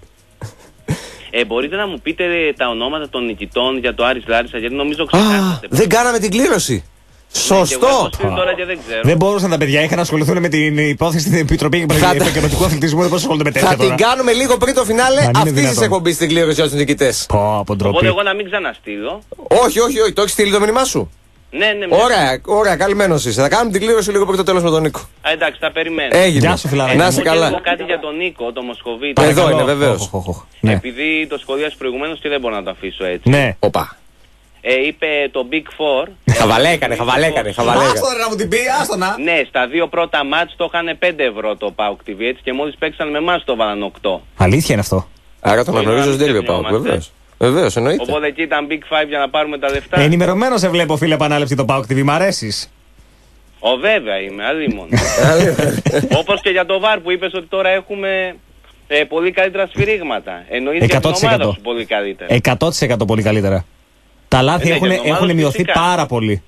Ε, μπορείτε να μου πείτε τα ονόματα των νικητών για το Άρης Λάρισα, γιατί νομίζω ξεχάσατε. Δεν κάναμε την κλήρωση. Σωστό! Ναι, τώρα και δεν, ξέρω. Δεν μπορούσαν τα παιδιά, είχαν να ασχοληθούν με την υπόθεση στην Επιτροπή Επαγγελματικού Αθλητισμού. Δεν ασχολούνται με τέτοια. Θα την κάνουμε λίγο πριν το φινάλε αυτή τη εκπομπή στην κλήρωση για του νικητές. Οπότε εγώ να μην ξαναστείλω. Όχι, όχι, όχι, το έχει στείλει το μήνυμά σου. Ναι, ναι, ωραία, ωραία, καλυμμένος είσαι. Θα κάνουμε την κλήρωση λίγο πριν το τέλος με τον Νίκο. Α, εντάξει, θα περιμένω. Έγινε. Γεια σου, φιλαράκι. Να είσαι καλά. Να κάτι για τον Νίκο, το Μοσκοβίτη. Εδώ είναι, βεβαίως. Ναι. Επειδή το σχολίασε προηγουμένως και δεν μπορώ να το αφήσω έτσι. Ναι. Οπα. Ε, είπε το Big Four. Χαβαλέκανε, χαβαλέκανε, χαβαλέκανε. Άστο ρε να μου την πει, άστο να. Ναι, στα δύο πρώτα μάτς το είχαν πέντε ευρώ το Πάοκ τι βι έτσι και μόλις παίξαν με εμάς το βάλαν οκτώ. Αλήθεια είναι αυτό. Άρα τον αναγνωρίζω στην τέλεια Πάοκ, βεβαίως. Βεβαίως, εννοείται. Οπότε εκεί ήταν Big Five για να πάρουμε τα λεφτά. Ενημερωμένο σε βλέπω, φίλε, επανάληψη το Πάοκ τι βι, μ' αρέσεις. Ω, βέβαια είμαι, αλίμον. Όπως και για το βαρ που είπες ότι τώρα έχουμε ε, πολύ καλύτερα σφυρίγματα. Εννοείς για την ομάδα σου πολύ καλύτερα. εκατό τοις εκατό πολύ καλύτερα. Τα λάθη έχουν, έχουν μειωθεί πάρα πολύ.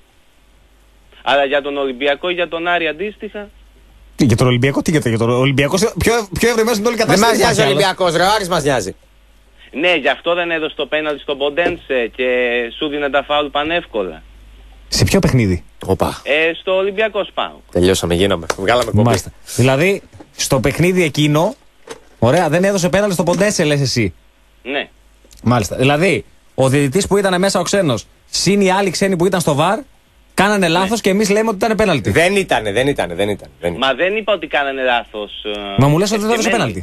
Αλλά για τον Ολυμπιακό ή για τον Άρη αντίστοιχα. Τι, για τον Ολυμπιακό, τι για τον Ολυμπιακό. Πιο, πιο ευρωμένος είναι όλη η κατάσταση. Δεν μας νοιάζει ο Ολυμπιακός, ρε, ο Άρης μας νοιάζει. Ναι, γι' αυτό δεν έδωσε το πέναλτι στον Ποντένσε και σου δίνε τα φάουλ πανεύκολα. Σε ποιο παιχνίδι? Οπα. Ε, στο Ολυμπιακό Σπάου. Τελειώσαμε, γίναμε. Βγάλαμε κομπή. Δηλαδή, στο παιχνίδι εκείνο, ωραία, δεν έδωσε πέναλτι στον Ποντένσε, λες εσύ. Ναι. Μάλιστα. Δηλαδή, ο διαιτητής που ήταν μέσα ο ξένος, συν οι άλλοι ξένοι που ήταν στο βαρ, κάνανε λάθος ναι. Και εμείς λέμε ότι ήταν πέναλτι. Δεν ήτανε, δεν ήτανε, δεν ήτανε. Δεν Μα δεν είπα ότι κάνανε λάθος. Μα μου λες ότι δεν έδωσε πέναλτι.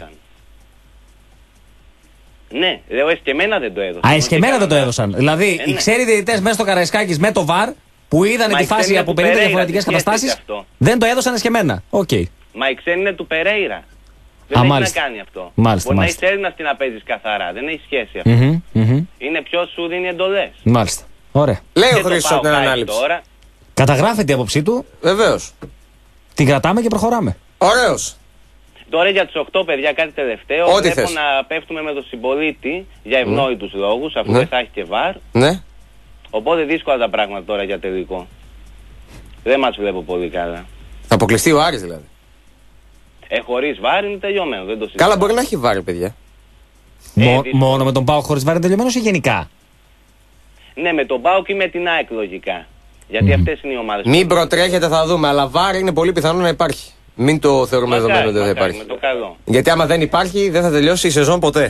Ναι, λέω εσκεμμένα δεν το έδωσαν. Α, εσκεμμένα δεν το έδωσαν. Δηλαδή, ε, ναι. Οι ξένοι διαιτητές μέσα στο Καραϊσκάκης με το βαρ που είδαν τη φάση από πενήντα διαφορετικές καταστάσεις, δεν το έδωσαν εσκεμμένα. Οκ. Okay. Μα η ξένη είναι του Περέιρα. Δεν Α, έχει μάλιστα. να κάνει αυτό. Μάλιστα, μπορεί μάλιστα. να ξέρει να την απέζεις καθαρά. Δεν έχει σχέση αυτό. Mm-hmm, mm-hmm. Είναι ποιος σου δίνει εντολές. Μάλιστα. Ωραία. Λέει ο Χρήστος από την ανάληψη. Καταγράφεται η άποψή του. Βεβαίως. Την κρατάμε και προχωράμε. Ωραίος. Τώρα για τους οκτώ παιδιά κάτι τελευταίο. Ό,τι Βλέπω θες. να πέφτουμε με τον συμπολίτη για ευνόητους mm. λόγους, αφού Ναι. δεν θα έχει και βαρ. Ναι. Οπότε δύσκολα τα πράγματα τώρα για τελικό. Δεν μας βλέπω πολύ καλά. Θα αποκλειστεί ο Άρης δηλαδή. Ε, χωρίς βάρ είναι τελειωμένο, δεν το συζητάω. Καλά, μπορεί να έχει βάρη, παιδιά. Ε, Μο- δύσκολο. μόνο με τον ΠΑΟΚ χωρίς βάρη τελειωμένος ή γενικά? Ναι, με τον ΠΑΟΚ ή με την ΑΕΚ λογικά. Γιατί Mm. αυτές είναι οι ομάδες. Μην προτρέχετε, θα δούμε. Αλλά βάρη είναι πολύ πιθανό να υπάρχει. Μην το θεωρούμε Μακάρι, δεδομένο ότι δεν θα μακάρι, υπάρχει. με το καλό. Γιατί άμα δεν υπάρχει, δεν θα τελειώσει η σεζόν ποτέ.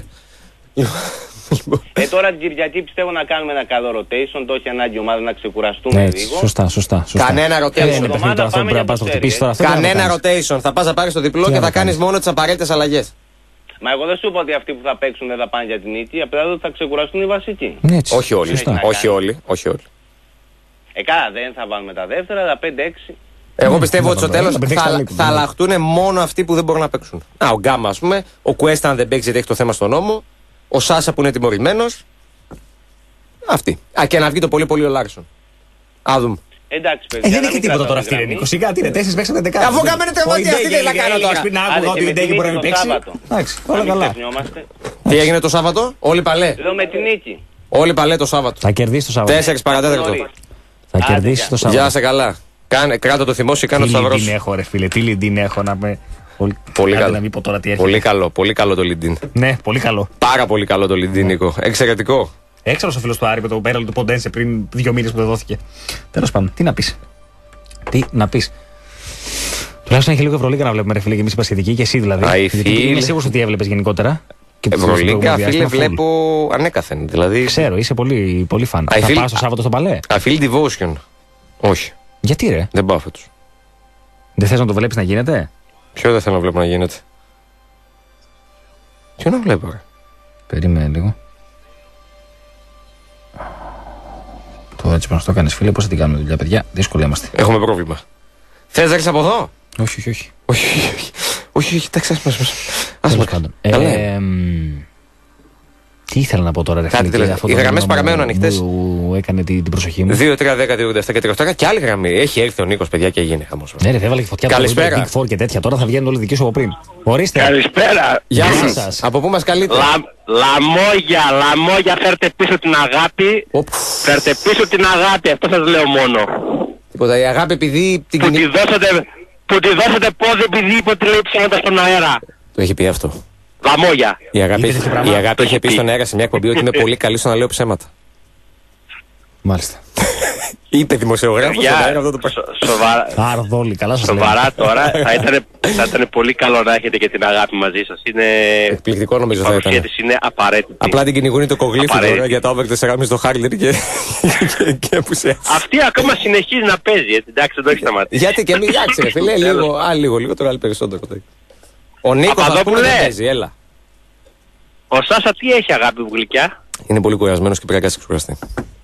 Ε, τώρα την Κυριακή πιστεύω να κάνουμε ένα καλό rotation. Το έχει ανάγκη η ομάδα να ξεκουραστούμε Έτσι, λίγο. σωστά, σωστά, σωστά. Κανένα Ε, rotation. είναι Εβδομάδα παιχνίδι τώρα αυτό που πάμε πρέπει να για πας το το χτυπήσεις σέρι. τώρα. αυτό δεν θα Κανένα το κάνεις. rotation. Θα πας να πάρεις το διπλό Τι και να θα το κάνεις κάνεις. μόνο τις απαραίτητες αλλαγές. Μα εγώ δεν σου είπα ότι αυτοί που θα παίξουν δεν θα πάνε για την νίκη. Απλά ότι θα ξεκουραστούν οι βασικοί. Ναι, έτσι. Όχι όλοι. Σωστά. Όχι όλοι. Όχι όλοι. Ε, καλά, δεν θα βάλουμε τα δεύτερα, τα πέντε έξι. Εγώ πιστεύω να ότι στο το τέλος δούμε. Να θα, πετύχει θα τα λείπουν. αλλάχτούν μόνο αυτοί που δεν μπορούν να παίξουν. Α, ο Γκάμα, ας πούμε. Ο Κουέστα, αν δεν παίξει, γιατί έχει το θέμα στον νόμο. Ο Σάσα που είναι τιμωρημένος. Αυτή. Α, και να βγει το πολύ πολύ ο Λάρισον. Α, δούμε. Εντάξει, παιδιά. Ε, δεν να έχει μην τίποτα τώρα κρατάμε αυτή η γραμμή. είκοσι. Κάτι είναι, τέσσερις παίξανε δεκάδες. Αφού κάμενε τραυματίας, τι θες να κάνω τώρα. Πριν Άντε, άκουγα και ότι με η Ντέγκη την μπορεί να μην νίκη το παίξει. Σάββατο. Εντάξει, Να όλα μην καλά. ξεχνιόμαστε. Τι έγινε το Σάββατο, όλοι παλέ. Εδώ με την νίκη. Όλοι παλέ το Σάββατο. Θα κερδίσει το Σάββατο. Τέσσερις παρατέταρτο. Νωρίς. Θα Άντε, κερδίσει γεια. το Σάββατο. Γεια σε καλά. Κάνε, κράτα το θυμό σου ή κάνω Τι το σταυρό λιντίν σου. έχω, ρε φίλε, τι λιντίν έχω να με. Πολύ, Πολύ Άντε καλό. να μην πω τώρα τι έρχεται. Πολύ καλό, πολύ καλό το LinkedIn. Ναι, πολύ καλό. Πάρα πολύ καλό το LinkedIn, Νίκο. Εξαιρετικό. Έξαλλος ο φίλος του Άρη με το πέραλ του Ποντένσε πριν δύο μήνες που δεν δόθηκε. Τέλος πάντων, τι να πεις. Τι να πεις. Τουλάχιστον έχει λίγο Ευρωλίγκα να βλέπουμε, ρε φίλε, και εμείς οι πασχετικοί και εσύ δηλαδή. Α, οι Γιατί φίλοι. είμαι σίγουρος ότι έβλεπες γενικότερα. Και το Ευρωλίγκα, προηγούμενο φίλε, διάστημα, full. βλέπω ανέκαθεν. Δηλαδή. Ξέρω, είσαι πολύ, πολύ φαν. Α, οι Θα φίλοι- πας το Σάββατο στο παλέ. Α, φίλοι devotion. Όχι, Γιατί ρε, δεν πάω φέτος. δεν θες να το βλέπεις να γίνεται. Ποιο δεν θέλω να βλέπω να γίνεται. Ποιο να βλέπω, ρε. Περίμενε λίγο. Τώρα έτσι πάνω στο κάνεις φίλε, πώς θα την κάνουμε δουλειά, παιδιά. Δύσκολα είμαστε. Έχουμε πρόβλημα. Θες να έρθεις από εδώ? Όχι, όχι, όχι. Όχι, όχι, όχι. Όχι, όχι, εντάξει, ας μας. Ας Τέλος μας. πάντων. Καλά Ε, είναι. μ, τι ήθελα να πω τώρα, ρε Κάτι φίλε. και τελευταίο. αυτό Οι το γραμμές μήνυμα παραμένουν μου- ανοιχτές. μου έκανε την, την προσοχή μου. δύο τρία δέκα δύο ογδόντα επτά και τριάντα οκτώ και άλλη γραμμή. Έχει έρθει ο Νίκος, παιδιά, και έγινε χαμός. Ναι, ρε, έβαλε και φωτιά Καλησπέρα. το Big Four και τέτοια. Τώρα θα βγαίνουν όλοι δικοί σου από πριν. Ορίστε. Καλησπέρα. Γεια Γεια σας. σας. Από πού μας καλείτε? Λα, λαμόγια, λαμόγια, φέρτε πίσω την αγάπη. Οπ. Φέρτε πίσω την αγάπη, αυτό σας λέω μόνο. Τίποτα, η αγάπη επειδή την Που τη κοινή. δώσατε, που τη δώσατε πόδι επειδή είπε ότι λέει ψέματα στον αέρα. Το έχει πει αυτό. Λαμόγια. Η αγάπη, Είπε τέτοιο πράγμα? η αγάπη Το είχε έχει πει πει. στον αέρα σε μια εκπομπή ότι είμαι πολύ καλή στο να λέω ψέματα. Μάλιστα. Είπε δημοσιογράφος στον αέρα Παιδιά, αυτό το πράγμα. σο- σοβαρά, Άρδολη, καλά σας λέω. σοβαρά τώρα, θα ήταν, θα ήταν πολύ καλό να έχετε και την αγάπη μαζί σας. Είναι... Εκπληκτικό νομίζω Η θα παρουσία ήταν. της είναι απαραίτητη. Απλά την κυνηγούνι το κογλίφι Απαραίτητη. τώρα για τα over τέσσερα κόμμα πέντε στο Χάρλιν και, και, και απουσιάζει. Αυτή ακόμα συνεχίζει να παίζει, έτσι, εντάξει, δεν το έχει σταματήσει. Γιατί και μην γιάξει ρε φίλε, λίγο, α, λίγο, λίγο τώρα, άλλη περισσότερο. Ο Νίκος ας πούμε Παπαδόπουλε. δεν παίζει, έλα. Ο Σάσα τι έχει, αγάπη μου γλυκιά? Είναι πολύ κουρασμένος και πρέπει να κάτσει ξεκουραστεί.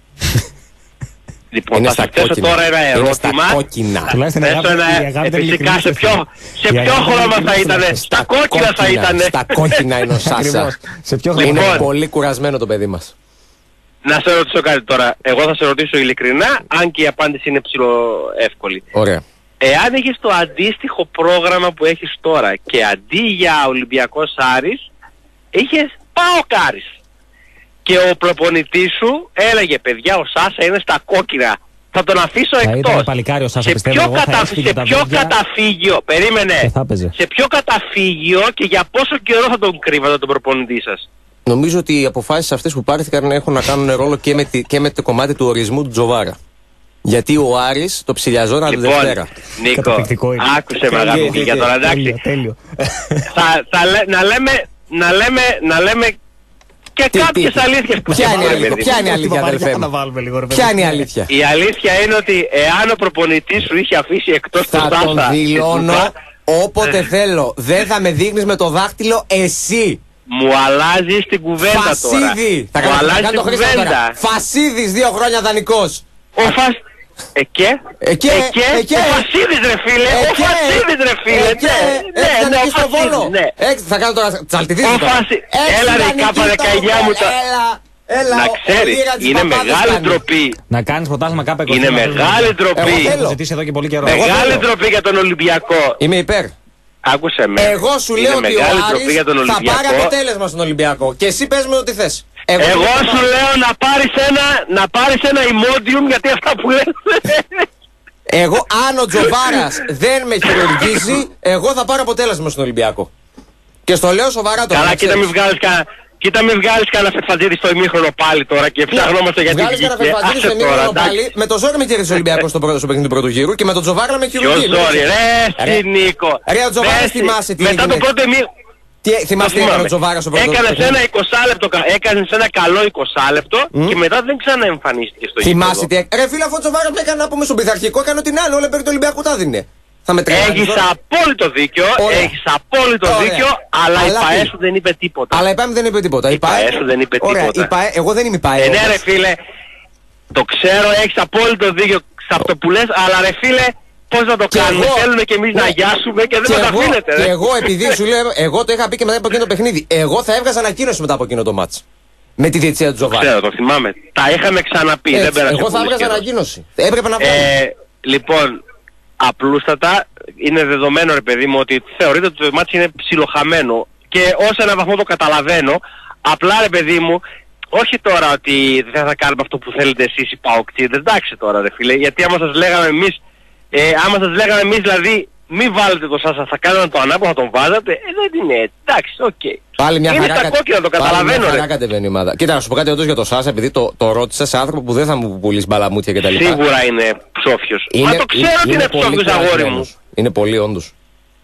Λοιπόν, Είναι θα στα σου θέσω κόκκινα. τώρα ένα Είναι στα ερώτημα. κόκκινα. Τουλάχιστον η Θέσω αγάπη, ένα- η αγάπη ε, δεν φυσικά, ειλικρινής, σε ρε ποιο, φίλε. σε Η ποιο αγάπη χρώμα δεν θα ειλικρινής, ήταν, ρε. στα κόκκινα θα ήταν. Στα κόκκινα είναι ο Σάσα. Ακριβώς. Σε ποιο Είναι χρώμα. Λοιπόν. πολύ κουρασμένο το παιδί μας. Να σε ρωτήσω κάτι τώρα. Εγώ θα σε ρωτήσω ειλικρινά, αν και η απάντηση είναι ψηλό εύκολη. Ωραία. Εάν έχεις το αντίστοιχο πρόγραμμα που έχεις τώρα και αντί για Ολυμπιακός Άρης, είχες ΠΑΟΚ Άρης. Και ο προπονητής σου έλεγε, παιδιά, ο Σάσα είναι στα κόκκινα. Θα τον αφήσω Θα εκτός. ήταν παλικάρι ο Σάσα, σε πιστεύω, ποιο, εγώ θα κατα... έσφυγε σε τα ποιο δόντια καταφύγιο, περίμενε, και θα έπαιζε. σε ποιο καταφύγιο και για πόσο καιρό θα τον κρύβατε τον προπονητή σας? Νομίζω ότι οι αποφάσεις αυτές που πάρθηκαν έχουν να κάνουν ρόλο και με, τη, και με το κομμάτι του ορισμού του Τζοβάρα. Γιατί ο Άρης το ψηλιαζόταν τη Λοιπόν, Δευτέρα. Νίκο, Καταπληκτικό είναι. άκουσε με αγάπη μου για τώρα, Τέλειο, εντάξει. τέλειο. θα, θα λέ, να λέμε, να λέμε, να λέμε και Τι, κάποιες τι, αλήθειες που ποια σε είναι η βάλε, αλήθεια, παιδί ποια μου. είναι η αλήθεια, Την αδελφέ παπαριά μου? να βάλουμε λίγο, ρε παιδί. Ποια είναι η αλήθεια? Η αλήθεια είναι ότι εάν ο προπονητής σου είχε αφήσει εκτός τον Θα Σάσα τον και δηλώνω Τούκα, όποτε θέλω. Δεν θα με δείχνεις με το δάχτυλο εσύ. μου αλλάζει την κουβέντα τώρα. Φασίδη. Θα Μου κάνω, θα αλλάζει κάνω την το Χρήστο τώρα. κουβέντα. Φασίδης δύο χρόνια δανεικός. Ο Φασ... Εκέ, Εκέ, εκέ. ο Φασίδης ρε φίλε, ο Εκέ, Φασίδης ρε φίλε, εκέ, ναι, ναι, έτσι ναι, δεν ο έχεις στο Φασίδης, Βόλο. ναι. Έτσι θα κάνω τώρα, τσαλτιδίσεις Ο τώρα. Φασί- Έτσι Έλα ρε, ήταν κάπα εκεί δεκαεννιά το μου Βόλο, τα- έλα. Έλα, να ξέρει, είναι μεγάλη ντροπή. Να κάνει πρωτάθλημα κάπου είκοσι. Είναι μεγάλη ντροπή. Έχω ζητήσει εδώ και πολύ καιρό. Μεγάλη ντροπή για τον Ολυμπιακό. Είμαι υπέρ. Άκουσε με. Εγώ σου λέω ότι ο Άρης θα πάρει αποτέλεσμα στον Ολυμπιακό. Και εσύ πες με ό,τι θες. Εγώ, Εγώ σου λέω να πάρεις ένα, να πάρεις ένα ημόντιουμ, γιατί αυτά που λες. Εγώ, αν ο Τζοβάρας δεν με χειρουργήσει, εγώ θα πάρω αποτέλεσμα στον Ολυμπιακό. Και στο λέω σοβαρά τώρα. Καλά, κοίτα μην βγάλεις κα... Κοίτα μην βγάλεις κανένα φετφαντήρι στο ημίχρονο πάλι τώρα και ψαχνόμαστε γιατί βγάλεις κανένα φετφαντήρι στο ημίχρονο πάλι. Με το ζόρι με κέρδισε ο Ολυμπιακός στο πρώτο στο παιχνίδι του πρώτου γύρου και με τον Τζοβάρα με χειρουργεί. Ποιο ζόρι, ρε Νίκο. Ρε ο Τζοβάρας θυμάσαι τι μετά το πρώτο ημίχρονο. Τι θυμάσαι τι έκανε ο Τζοβάρας στο πρώτο γύρο. Έκανες ένα εικοσάλεπτο, έκανες ένα καλό εικοσάλεπτο και μετά δεν ξαναεμφανίστηκε στο γύρο. Θυμάσαι τι έκανε. Ρε φίλε, αφού ο Τζοβάρας με έκανε να πούμε στον πειθαρχικό, έκανε ό,τι άλλο, όλα περί του Ολυμπιακού τα δίνε. Έχεις απόλυτο δίκιο, έχεις απόλυτο δίκιο, αλλά η ΠΑΕ σου δεν είπε τίποτα. Αλλά η ΠΑΕ δεν είπε τίποτα. Η ΠΑΕ σου δεν είπε τίποτα. Εγώ δεν είμαι η ΠΑΕ. Ναι ρε φίλε, το ξέρω, έχεις απόλυτο δίκιο σε αυτό που λες, αλλά ρε φίλε, πώς να το κάνουμε, θέλουμε και εμείς να αγιάσουμε και δεν μας αφήνετε. Και εγώ επειδή σου λέω, εγώ το είχα πει και μετά από εκείνο το παιχνίδι, εγώ θα έβγαζα ανακοίνωση μετά από εκείνο το μάτς. Με τη διετησία του Τζοβάρη. Ξέρω, το θυμάμαι. Τα είχαμε ξαναπεί, δεν πέρασε. Εγώ θα έβγαζα ανακοίνωση. Έπρεπε να βγάλω. Λοιπόν, απλούστατα είναι δεδομένο ρε παιδί μου ότι θεωρείται ότι το μάτι είναι ψιλοχαμένο και ως ένα βαθμό το καταλαβαίνω. Απλά ρε παιδί μου, όχι τώρα ότι δεν θα κάνουμε αυτό που θέλετε εσείς οι παοκτζίδες, εντάξει τώρα ρε φίλε, γιατί άμα σας λέγαμε εμείς, ε, άμα σας λέγαμε εμείς δηλαδή μη βάλετε το Σάσα, θα κάνετε το ανάποδο, θα τον βάζατε, ε, δεν είναι έτσι, εντάξει, οκ. Okay. Πάλι μια είναι χαρά, στα κόκκινα, το καταλαβαίνω πάλι μια κατεβαίνει η ομάδα. Κοίτα, να σου πω κάτι όντως για το Σάσα, επειδή το, το ρώτησα σε άνθρωπο που δεν θα μου πουλήσει μπαλαμούτια κτλ. Σίγουρα είναι ψόφιος. Είναι, Μα το ξέρω ότι είναι, είναι ψόφιος αγόρι μου. Είναι πολύ όντως.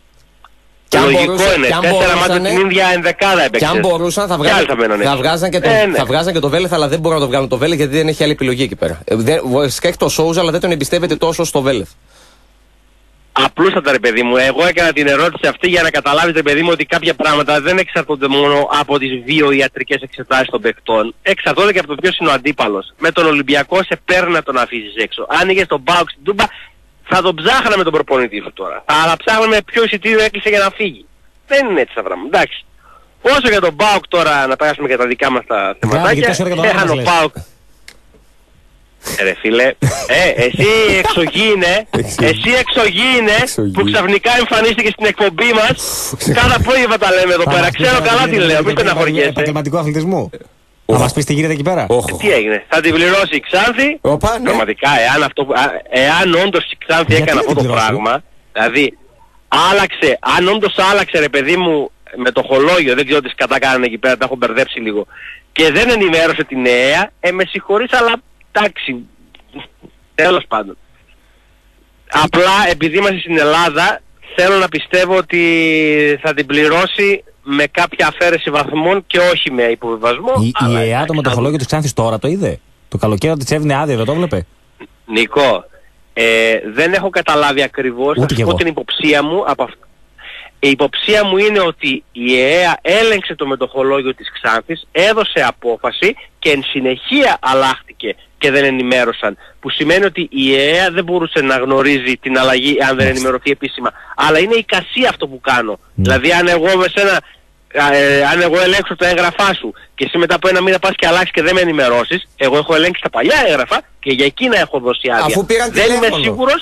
Και λογικό μπορούσε, είναι, τέσσερα μάτια την ίδια ενδεκάδα έπαιξε. Και αν μπορούσαν θα, βγάζαν, θα, βγάζαν και το, ε, ναι. θα βγάζαν και το Βέλεθ, αλλά δεν μπορούν να το βγάλουν το Βέλεθ γιατί δεν έχει άλλη επιλογή εκεί πέρα. Βασικά έχει το Σόουζα, αλλά δεν τον εμπιστεύεται τόσο στο Βέλεθ. Απλούστατα ρε παιδί μου, εγώ έκανα την ερώτηση αυτή για να καταλάβεις ρε παιδί μου ότι κάποια πράγματα δεν εξαρτώνται μόνο από τις βιοιατρικές εξετάσεις των παιχτών. Εξαρτώνται και από το ποιος είναι ο αντίπαλος. Με τον Ολυμπιακό σε παίρνει να τον αφήσεις έξω. Αν είχες τον Μπάουκ στην Τούμπα θα τον ψάχναμε τον προπονητή σου τώρα. Αλλά ψάχναμε ποιο εισιτήριο έκλεισε για να φύγει. Δεν είναι έτσι τα πράγματα. Εντάξει. Όσο για τον Μπάουκ τώρα να περάσουμε και τα δικά μας τα θεματάκια. Έχανε ο Μπάουκ. Ρε φίλε, ε, εσύ εξωγήινε, εσύ εξωγήινε που ξαφνικά εμφανίστηκε στην εκπομπή μας. Κάθε απόγευμα τα λέμε εδώ πέρα, ξέρω καλά τι λέω, μην στεναχωριέσαι. Επαγγελματικό αθλητισμό. Θα μας πεις τι γίνεται εκεί πέρα. Τι έγινε, θα την πληρώσει η Ξάνθη. Πραγματικά, εάν, αυτό, εάν όντως η Ξάνθη έκανε αυτό το πράγμα, δηλαδή άλλαξε, αν όντως άλλαξε ρε παιδί μου με το χολόγιο, δεν ξέρω τι κατά κάνανε εκεί πέρα, τα έχω μπερδέψει λίγο, και δεν ενημέρωσε την ΕΕΑ, ε, με συγχωρείς αλλά εντάξει, τέλος πάντων. Απλά επειδή είμαστε στην Ελλάδα θέλω να πιστεύω ότι θα την πληρώσει με κάποια αφαίρεση βαθμών και όχι με υποβιβασμό. Η, η ΕΕΑ το μετοχολόγιο της Ξάνθης τώρα το είδε. Το καλοκαίρι της έβγαινε άδεια, δεν το βλέπε. Νικό, ε, δεν έχω καταλάβει ακριβώς, θα σου πω την υποψία μου από αυτό. Η υποψία μου είναι ότι η ΕΕΑ έλεγξε το μετοχολόγιο της Ξάνθης, έδωσε απόφαση και εν συνεχεία αλλάχτηκε και δεν ενημέρωσαν. Που σημαίνει ότι η ΕΕΑ δεν μπορούσε να γνωρίζει την αλλαγή αν δεν ενημερωθεί επίσημα. Αλλά είναι η εικασία αυτό που κάνω. Mm. Δηλαδή αν εγώ με σένα, ε, αν εγώ ελέγξω τα έγγραφά σου και εσύ μετά από ένα μήνα πας και αλλάξεις και δεν με ενημερώσεις, εγώ έχω ελέγξει τα παλιά έγγραφα και για εκείνα έχω δώσει άδεια. Αφού πήραν δεν είμαι σίγουρος.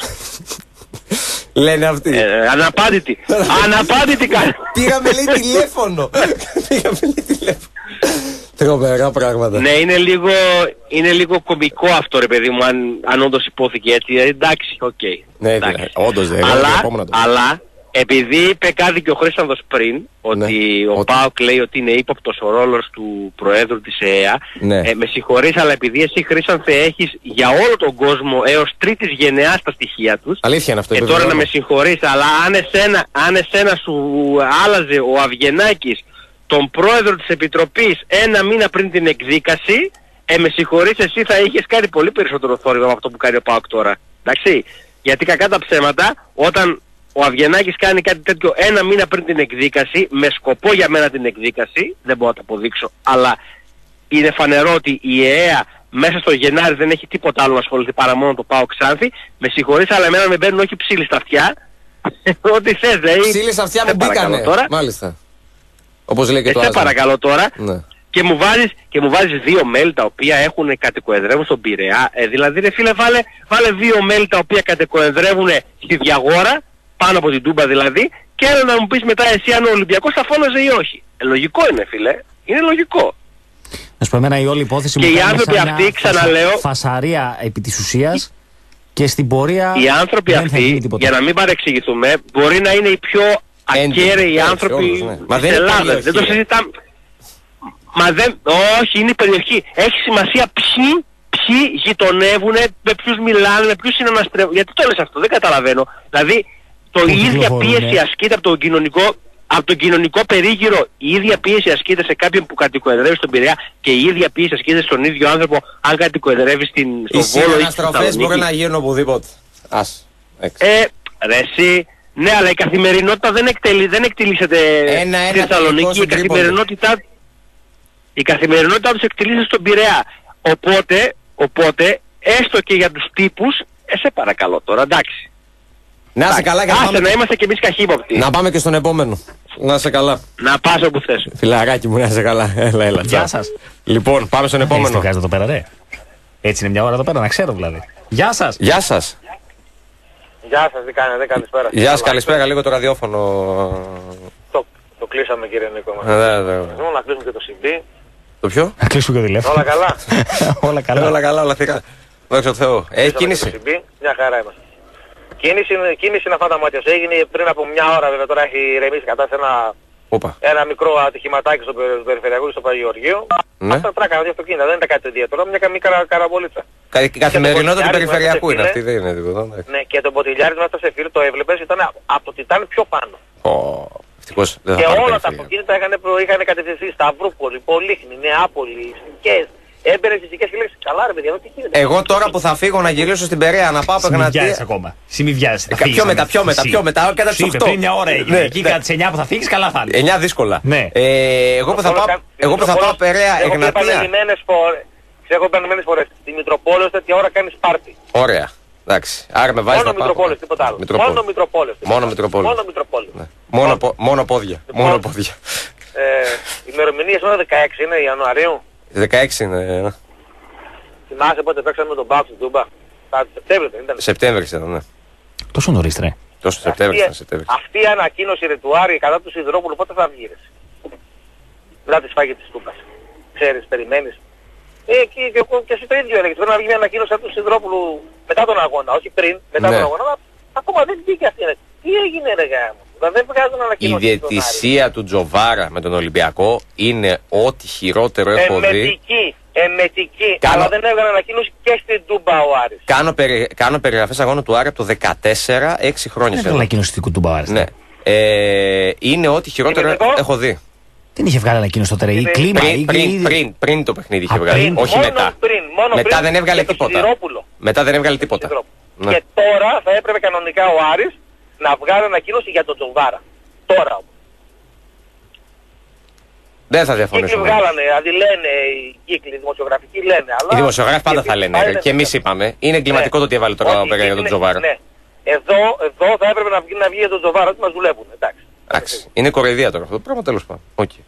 Λένε αυτοί. Ε, αναπάντητη. Αναπάντητη κάνει. Πήγαμε λέει τηλέφωνο. Πήγαμε λέει τηλέφωνο. Τρομερά πράγματα. Ναι, είναι λίγο, είναι λίγο κωμικό αυτό ρε παιδί μου, αν, αν όντως υπόθηκε έτσι. Εντάξει, οκ. Okay. Ναι, εντάξει. Όντως δεν αλλά, αλλά επειδή είπε κάτι και ο Χρήστανδος πριν, ότι ναι, ο ότι... ΠΑΟΚ λέει ότι είναι ύποπτος ο ρόλος του Προέδρου της ΕΕΑ, ναι. ε, με συγχωρείς, αλλά επειδή εσύ Χρήστανθε έχεις για όλο τον κόσμο έως τρίτης γενεάς τα στοιχεία τους, αλήθεια είναι αυτό, και τώρα να με συγχωρείς, αλλά αν εσένα, αν εσένα σου άλλαζε ο Αυγενάκης τον Πρόεδρο της Επιτροπής ένα μήνα πριν την εκδίκαση, ε, με συγχωρείς, εσύ θα είχες κάνει πολύ περισσότερο θόρυβο από αυτό που κάνει ο ΠΑΟΚ τώρα. Εντάξει, γιατί κακά τα ψέματα, όταν ο Αυγενάκης κάνει κάτι τέτοιο ένα μήνα πριν την εκδίκαση, με σκοπό για μένα την εκδίκαση, δεν μπορώ να το αποδείξω, αλλά είναι φανερό ότι η ΕΕΑ μέσα στο Γενάρη δεν έχει τίποτα άλλο να ασχοληθεί παρά μόνο το ΠΑΟΚ Ξάνθη. Με συγχωρείς, αλλά εμένα με μπαίνουν όχι ψήλοι στα αυτιά. Ό,τι θες, δηλαδή. Ψήλοι στα αυτιά μου μπήκανε. Τώρα. Μάλιστα. Όπως λέει και ε, το σε παρακαλώ τώρα. Ναι. και μου βάζεις, και μου βάζεις δύο μέλη τα οποία έχουν κατοικοεδρεύουν στον Πειραιά. Ε, δηλαδή ρε φίλε βάλε, βάλε δύο μέλη τα οποία κατοικοεδρεύουν στη Διαγόρα, πάνω από την Τούμπα δηλαδή, και έλα να μου πεις μετά εσύ αν ο Ολυμπιακός θα φώναζε ή όχι. Ε, λογικό είναι φίλε, είναι λογικό. Να σου πω εμένα η όλη υπόθεση και μου οι κάνει άνθρωποι σαν αυτοί, μια ξαναλέω, φασα, φασαρία επί της ουσίας και στην πορεία οι άνθρωποι δεν θα γίνει αυτοί, τίποτα. για να μην παρεξηγηθούμε, μπορεί να είναι οι πιο ακέραιοι άνθρωποι της Ελλάδας. Δεν το συζητάμε. Μα δεν, όχι, είναι η περιοχή. Έχει σημασία ποιοι, ποιοι γειτονεύουν, με ποιους μιλάνε, με ποιους συναναστρέφουν. Γιατί το λες αυτό, δεν καταλαβαίνω. Δηλαδή, το η ίδια πίεση ασκείται από τον κοινωνικό, από τον κοινωνικό περίγυρο, η ίδια πίεση ασκείται σε κάποιον που κατοικοεδρεύει στον Πειραιά και η ίδια πίεση ασκείται στον ίδιο άνθρωπο αν κατοικοεδρεύει στην, στον Βόλο ή στην Θεσσαλονίκη. Μπορεί να γίνουν οπουδήποτε. Ας. Ε, ρε εσύ, ναι, αλλά η καθημερινότητα δεν, εκτελεί, δεν εκτελήσεται στη Θεσσαλονίκη. Η καθημερινότητα, η καθημερινότητα τους εκτελήσεται στον Πειραιά. Οπότε, οπότε, έστω και για τους τύπους, ε, σε παρακαλώ τώρα, εντάξει. Να είσαι καλά και Άσε, πάμε... να είμαστε κι εμείς καχύποπτοι. Να πάμε και στον επόμενο. Να είσαι καλά. Να πας όπου θες. Φιλαράκι μου, να είσαι καλά. Έλα, έλα. Γεια σας. Λοιπόν, πάμε στον επόμενο. Έτσι βγάζετε εδώ πέρα, ρε. Έτσι είναι μια ώρα εδώ πέρα, να ξέρω δηλαδή. Γεια σας. Γεια σας. Γεια σας, τι κάνετε, καλησπέρα. Γεια σας, καλησπέρα, λίγο το ραδιόφωνο. Το, το κλείσαμε κύριε Νίκο. Ναι, ναι. Θέλω να κλείσουμε και το σι ντι. Το ποιο? Να κλείσουμε και το τηλέφωνο. Όλα καλά. Όλα καλά. Όλα καλά, όλα θετικά. Δόξα τω Θεώ. Έχει κίνηση. Μια χαρά είμαστε. Κίνηση, κίνηση είναι αυτά τα μάτια. Έγινε πριν από μια ώρα βέβαια, τώρα έχει ηρεμήσει κατά σε ένα, ένα μικρό ατυχηματάκι στο περιφερειακό και στο Παγιοργείο. Ναι. Αυτά τράκανε δύο αυτοκίνητα, δεν είναι κάτι ιδιαίτερο, μια καμή καρα, καραβολίτσα. Κα, καθημερινότητα του περιφερειακού είναι αυτή, δεν είναι τίποτα. Ναι, και το ποτηλιάρισμα έφτασε φίλο, το έβλεπες, ήταν από Τιτάνη πιο πάνω. Oh, ευτυχώς, δεν θα και πάρει όλα τα αυτοκίνητα είχαν, είχαν κατευθυνθεί Σταυρούπολη, Πολύχνη, Νεάπολη, Σικές. Έμπαινε στις δικές και λέξεις, καλά ρε παιδιά, τι γίνεται. Εγώ τώρα που θα φύγω να γυρίσω στην Περαία να πάω από Εγνατία. Συνειδιάζεις ακόμα. Συνειδιάζεις. Πιο μετά, πιο μετά, πιο μετά. Κατά τις οκτώ. Πριν μια ώρα έγινε. Εκεί κατά τις εννιά που θα φύγεις, καλά θα είναι. εννιά δύσκολα. Ναι. Εγώ που θα πάω, εγώ που θα πάω Περαία Εγνατία. Έχω επανειλημμένες φορές. Στη Μητροπόλεως τέτοια ώρα κάνεις πάρτι. Ωραία. Εντάξει. Άρα με βάζει να πάω. Μόνο Μητροπόλεως, τίποτα άλλο. Μόνο Μητροπόλεως. Μόνο Μητροπόλεως. Μόνο Μητροπόλεως. Μόνο πόδια. Μόνο πόδια. Η ημερομηνία είναι δεκαέξι, είναι Ιανουαρίου. δεκαέξι είναι. Θυμάσαι πότε παίξαμε με τον Πάο στην Τούμπα. Σεπτέμβριο δεν ήταν. Σεπτέμβριο ήταν, ναι. Τόσο νωρίς, ρε. Τόσο Σεπτέμβριο ήταν. Σεπτέμβριο. Αυτή η ανακοίνωση ρε του Άρη κατά του Σιδηρόπουλου πότε θα βγει, ρε. Μετά τη σφάγη της Τούμπας. Ξέρεις, περιμένεις. Ε, και, και, και εσύ το ίδιο έλεγες. Πρέπει να βγει μια ανακοίνωση από του Σιδηρόπουλου μετά τον αγώνα. Όχι πριν, μετά ναι. τον αγώνα. Ακόμα δεν βγήκε αυτή. Ρε. Τι έγινε, ρε γάμο. Δεν βγάζουν ανακοίνωση. Η διαιτησία του Τζοβάρα με τον Ολυμπιακό είναι ό,τι χειρότερο έχω δει. Εμετική, κάνω... αλλά δεν έβγαλε ανακοίνωση και στην Τούμπα ο Άρης. Κάνω, περι... κάνω περιγραφές αγώνα του Άρη από το δεκατέσσερα, έξι χρόνια. Δεν έβγαλε ανακοίνωση στην Τούμπα ο Άρης. Ναι. Ε, είναι ό,τι χειρότερο έχω δει. Δεν είχε βγάλει ανακοίνωση τότε, η κλίμα. Πριν, πριν, πριν, πριν το παιχνίδι είχε βγάλει, πριν, όχι μόνο μετά. Πριν, μόνο μετά πριν δεν έβγαλε τίποτα. Μετά δεν έβγαλε τίποτα. Ναι. Και τώρα θα έπρεπε κανονικά ο Άρης να βγάλει ανακοίνωση για τον Τζοβάρα. Τώρα όμως. Δεν θα διαφωνήσω. Κύκλοι βγάλανε, δηλαδή λένε οι κύκλοι, οι δημοσιογραφικοί λένε. Αλλά οι δημοσιογράφοι πάντα θα λένε. Είναι και εμείς είπαμε. Είναι εγκληματικό ναι. το ότι έβαλε τώρα ο Πέγκα για τον Τζοβάρα. Ναι. Εδώ, εδώ θα έπρεπε να βγει, να βγει για τον Τζοβάρα, ότι μας δουλεύουν. Εντάξει. Εντάξει. Είναι κοροϊδία τώρα αυτό το πράγμα, τέλος πάντων. Okay.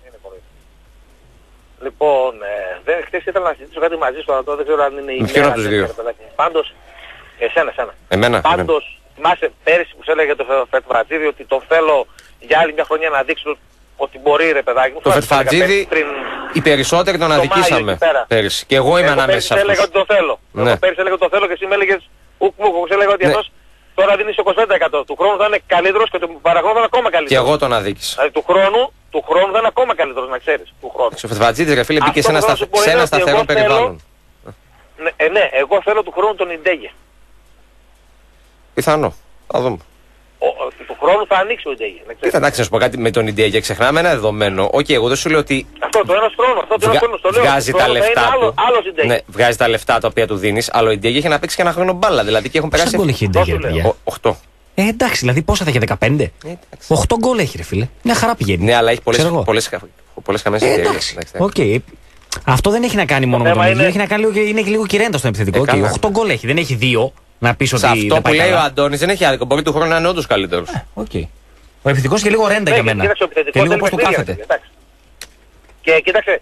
Λοιπόν, ε, δεν, χθες ήθελα να συζητήσω κάτι μαζί σου, αλλά τώρα δεν ξέρω αν είναι η μέρα. Ποιον από τους δύο? Πάντως, εσένα, εσένα. Εμένα. Πάντως, θυμάσαι πέρυσι που σου έλεγε το Φετβατζίδη ότι το θέλω για άλλη μια χρονιά να δείξω ότι μπορεί ρε παιδάκι μου. Το Φετφατζίδη πριν... οι περισσότεροι τον αδικήσαμε πέρυσι. Και εγώ είμαι ανάμεσα σε αυτούς. Έλεγα ότι το θέλω. Ναι. Εγώ πέρυσι έλεγα ότι το θέλω και εσύ με έλεγες ουκ μου, εγώ έλεγα ότι ναι. αυτός τώρα δίνει είκοσι πέντε τοις εκατό. Του χρόνου θα είναι καλύτερος και του παραχρόνου θα είναι ακόμα καλύτερος. Και εγώ τον αδίκησα. Δηλαδή του χρόνου, του χρόνου θα είναι ακόμα καλύτερος, να ξέρεις. Του χρόνου. Ο Φετφατζίδης ρε φίλε μπήκε σε ένα, σταθ... σε ένα σταθερό περιβάλλον. Ναι, ε, ναι, εγώ θέλω του χρόνου τον Ιντέγε. Πιθανό. Θα δούμε. Ο, του χρόνου θα ανοίξει ο Ιντέγε. Εντάξει, να σου πω κάτι με τον Ιντέγε. Ξεχνάμε ένα δεδομένο. Οκ, okay, εγώ δεν σου λέω ότι. Αυτό το ένα χρόνο. Αυτό το ένα χρόνο. Το λέω. Βγάζει τα λεφτά του. Άλλο, άλλος ναι, βγάζει τα λεφτά τα οποία του δίνει. Αλλά ο Ιντέγε έχει να παίξει και ένα χρόνο μπάλα. Δηλαδή και έχουν περάσει. Πόσα γκολ έχει Ιντέγε, παιδιά? οκτώ. Ε, εντάξει, δηλαδή πόσα θα έχει δεκαπέντε. Ε, οκτώ γκολ έχει, ρε φίλε. Μια χαρά πηγαίνει. Ναι, αλλά έχει πολλές χαμές ευκαιρίες. Οκ. Αυτό δεν έχει να κάνει μόνο με τον ίδιο. Έχει να κάνει λίγο, είναι και λίγο κυρέντα στο επιθετικό. Okay, οκτώ γκολ έχει, δεν έχει δύο. Να πεις ότι. Σε αυτό που λέει ο Αντώνης δεν έχει άδικο. Μπορεί του χρόνου να είναι όντως καλύτερος. Okay. Ο επιθετικός και λίγο ρέντα για μένα. Και λίγο πώς του κάθεται. Και κοίταξε,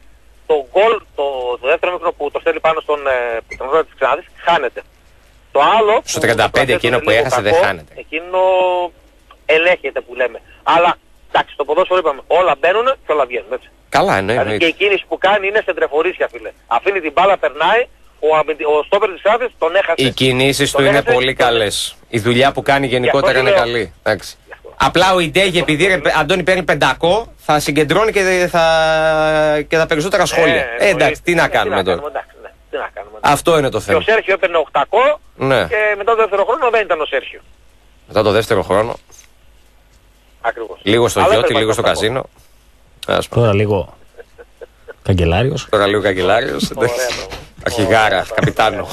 το γκολ, το, το δεύτερο μικρό που το στέλνει πάνω στον ε, της Ξάνθης, χάνεται. Το άλλο... Στο τριάντα πέντε εκείνο που έχασε δεν χάνεται. Εκείνο ελέγχεται που λέμε. Αλλά, εντάξει, στο ποδόσφαιρο είπαμε, όλα μπαίνουν και όλα βγαίνουν, έτσι. Καλά, ναι. Δηλαδή και η κίνηση που κάνει είναι σεντρεφορίσια, φίλε. Αφήνει την μπάλα, περνάει, ο, ο στόπερ της Ξάνθης τον έχασε. Οι κινήσεις του είναι πολύ καλές. Η δουλειά που κάνει γενικότερα είναι καλή. Εντάξει. Απλά ο Ιντέγε, επειδή Αντώνη παίρνει πεντακόσια, θα συγκεντρώνει και θα, και τα περισσότερα σχόλια. Ε, ε, εντάξει, τι να κάνουμε τώρα. Αυτό είναι το θέμα. Και ο Σέρχιο έπαιρνε οκτακόσια ναι. Και μετά το δεύτερο χρόνο δεν ήταν ο Σέρχιο. Μετά το δεύτερο χρόνο. Ακριβώς. Λίγο στο γιότι, λίγο στο καζίνο. Τώρα λίγο καγκελάριος. Τώρα λίγο καγκελάριος. Αρχηγάρα, καπιτάνο.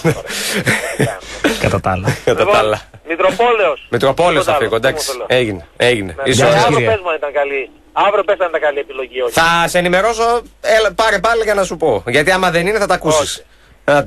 Κατά τα άλλα. Κατά τα άλλα. Μητροπόλεως. Μητροπόλεως θα φύγω, εντάξει. Έγινε. Έγινε. Αύριο πες μου αν ήταν καλή. Αύριο πες αν ήταν καλή επιλογή, όχι. Θα σε ενημερώσω, έλα, πάρε πάλι για να σου πω. Γιατί άμα δεν είναι θα τα ακούσεις. Άντε.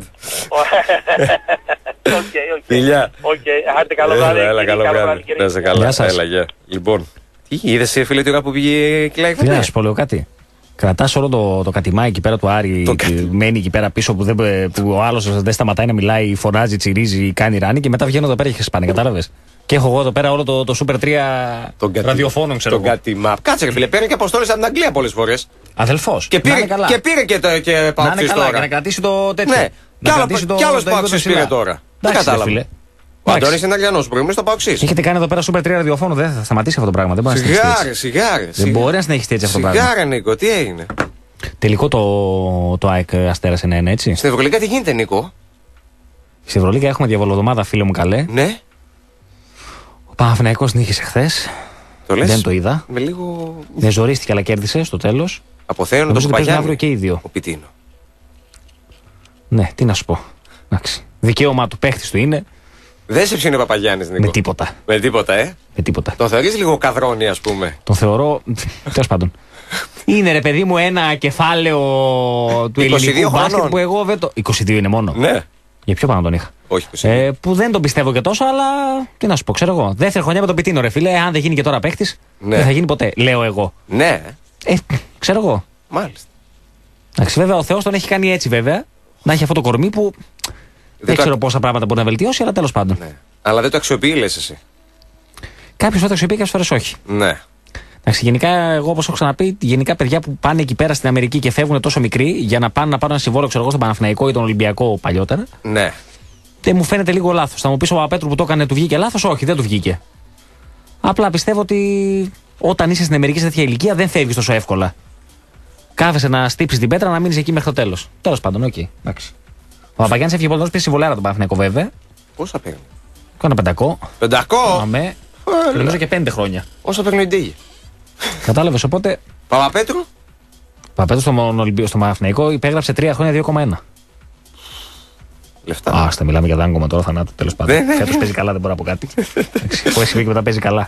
Οκ, οκ. Φιλιά. Οκ, άντε καλό βράδυ. Έλα, καλό βράδυ. Να είσαι καλά. Έλα, γεια. Λοιπόν, τι είδες φίλε του που πήγε και λέει. Τι να σου πω, λέω κάτι. Κρατάς όλο το, το κατημάκι εκεί πέρα του Άρη, το και μένει εκεί πέρα πίσω που, δεν, που ο άλλος δεν σταματάει να μιλάει, φωνάζει, τσιρίζει, κάνει ράνι και μετά βγαίνω εδώ πέρα και χεσπάνε, κατάλαβες. Και έχω εγώ εδώ πέρα όλο το, το Super τρία ραδιοφώνων, ξέρω εγώ. Κάτσε, φίλε, παίρνει και αποστόλες από την Αγγλία πολλές φορές. Αδελφός. Και πήρε και, και, πήρε και, το, και παοξής τώρα. Για να κρατήσει το τέτοιο. Ναι, κι άλλος παοξής πήρε τώρα. Δεν κατάλαβα. Ο Αντώνης είναι Αγγλιανός, προηγούμενος στο Παοξής. Έχετε κάνει εδώ πέρα Super τρία ραδιοφώνου, δεν θα σταματήσει αυτό το πράγμα. Δεν μπορεί να συνεχιστεί. Σιγάρε, δεν μπορεί να συνεχιστεί έτσι αυτό το πράγμα. Σιγάρε, Νίκο, τι έγινε. Τελικό το, το ΑΕΚ Αστέρας ένα ένα, έτσι. Στην Ευρωλίγα τι γίνεται, Νίκο. Στην Ευρωλίγα έχουμε διαβολοδομάδα, φίλε μου καλέ. Ναι. Ο Παναθηναϊκός νίκησε χθες. Το λες. Δεν το είδα. Με λίγο. Δεν ζορίστηκε, αλλά κέρδισε στο τέλος. Αποθέωνε το Παπαγιάννη. Αύριο και οι δύο. Ο Πιτίνο. Ναι, τι να σου πω. Εντάξει. Δικαίωμα του παίχτη του είναι. Δεν σε ψήνει ο Παπαγιάννης, Νίκο. Με τίποτα. Με τίποτα, ε. Με τίποτα. Το θεωρείς λίγο καδρόνι, ας πούμε. Το θεωρώ. Τέλος πάντων. Είναι ρε παιδί μου ένα κεφάλαιο του ελληνικού μπάσκετ που εγώ δεν το. είκοσι δύο είναι μόνο. Ναι. Για ποιο πάνω τον είχα. Όχι, είκοσι δύο. Ε, που δεν τον πιστεύω και τόσο, αλλά τι να σου πω, ξέρω εγώ. Δεύτερη χρονιά με τον Πιτίνο, ρε φίλε. Αν δεν γίνει και τώρα παίχτη, ναι. Δεν θα γίνει ποτέ. Λέω εγώ. Ναι. Ε, ξέρω εγώ. Μάλιστα. Εντάξει, βέβαια ο Θεός τον έχει κάνει έτσι, βέβαια. Να έχει αυτό το κορμί που. Δεν, δεν ξέρω το... πόσα πράγματα μπορεί να βελτιώσει, αλλά τέλος πάντων. Ναι. Αλλά δεν το αξιοποιεί, λες εσύ. Κάποιος θα το αξιοποιεί, κάποιες φορές όχι. Ναι. Εντάξει, γενικά, εγώ όπως έχω ξαναπεί, γενικά παιδιά που πάνε εκεί πέρα στην Αμερική και φεύγουν τόσο μικροί για να πάνε να πάρουν ένα συμβόλαιο, ξέρω εγώ, στον Παναθηναϊκό ή τον Ολυμπιακό παλιότερα. Ναι. Δεν μου φαίνεται λίγο λάθος. Θα μου πει ο Παπαπέτρου που το έκανε, του βγήκε λάθος. Όχι, δεν του βγήκε. Απλά πιστεύω ότι όταν είσαι στην Αμερική σε τέτοια ηλικία δεν φεύγεις τόσο εύκολα. Κάθεσαι να στύψεις την πέτρα να μείνεις εκεί μέχρι το τέλος. Τέλος πάντων, οκ. Okay. Ο Παπαγιάννης έφυγε πολύ πήρε συμβολάρα τον Παναθηναϊκό βέβαια. Πόσα παίρνει. Κάνα πεντακό. Πεντακό! Αμέ. Νομίζω και πέντε χρόνια. Όσα παίρνει η Ντίγη. Κατάλαβες οπότε. Παπαπέτρου. Παπαπέτρου στο, Ολυμπιο, στο Παναθηναϊκό υπέγραψε τρία χρόνια δύο κόμμα ένα. Λεφτά. Άστα, μιλάμε για δάγκωμα τώρα θανάτου. Τέλος πάντων. Φέτος παίζει καλά, δεν μπορώ να πω κάτι. Που έχει και μετά παίζει καλά.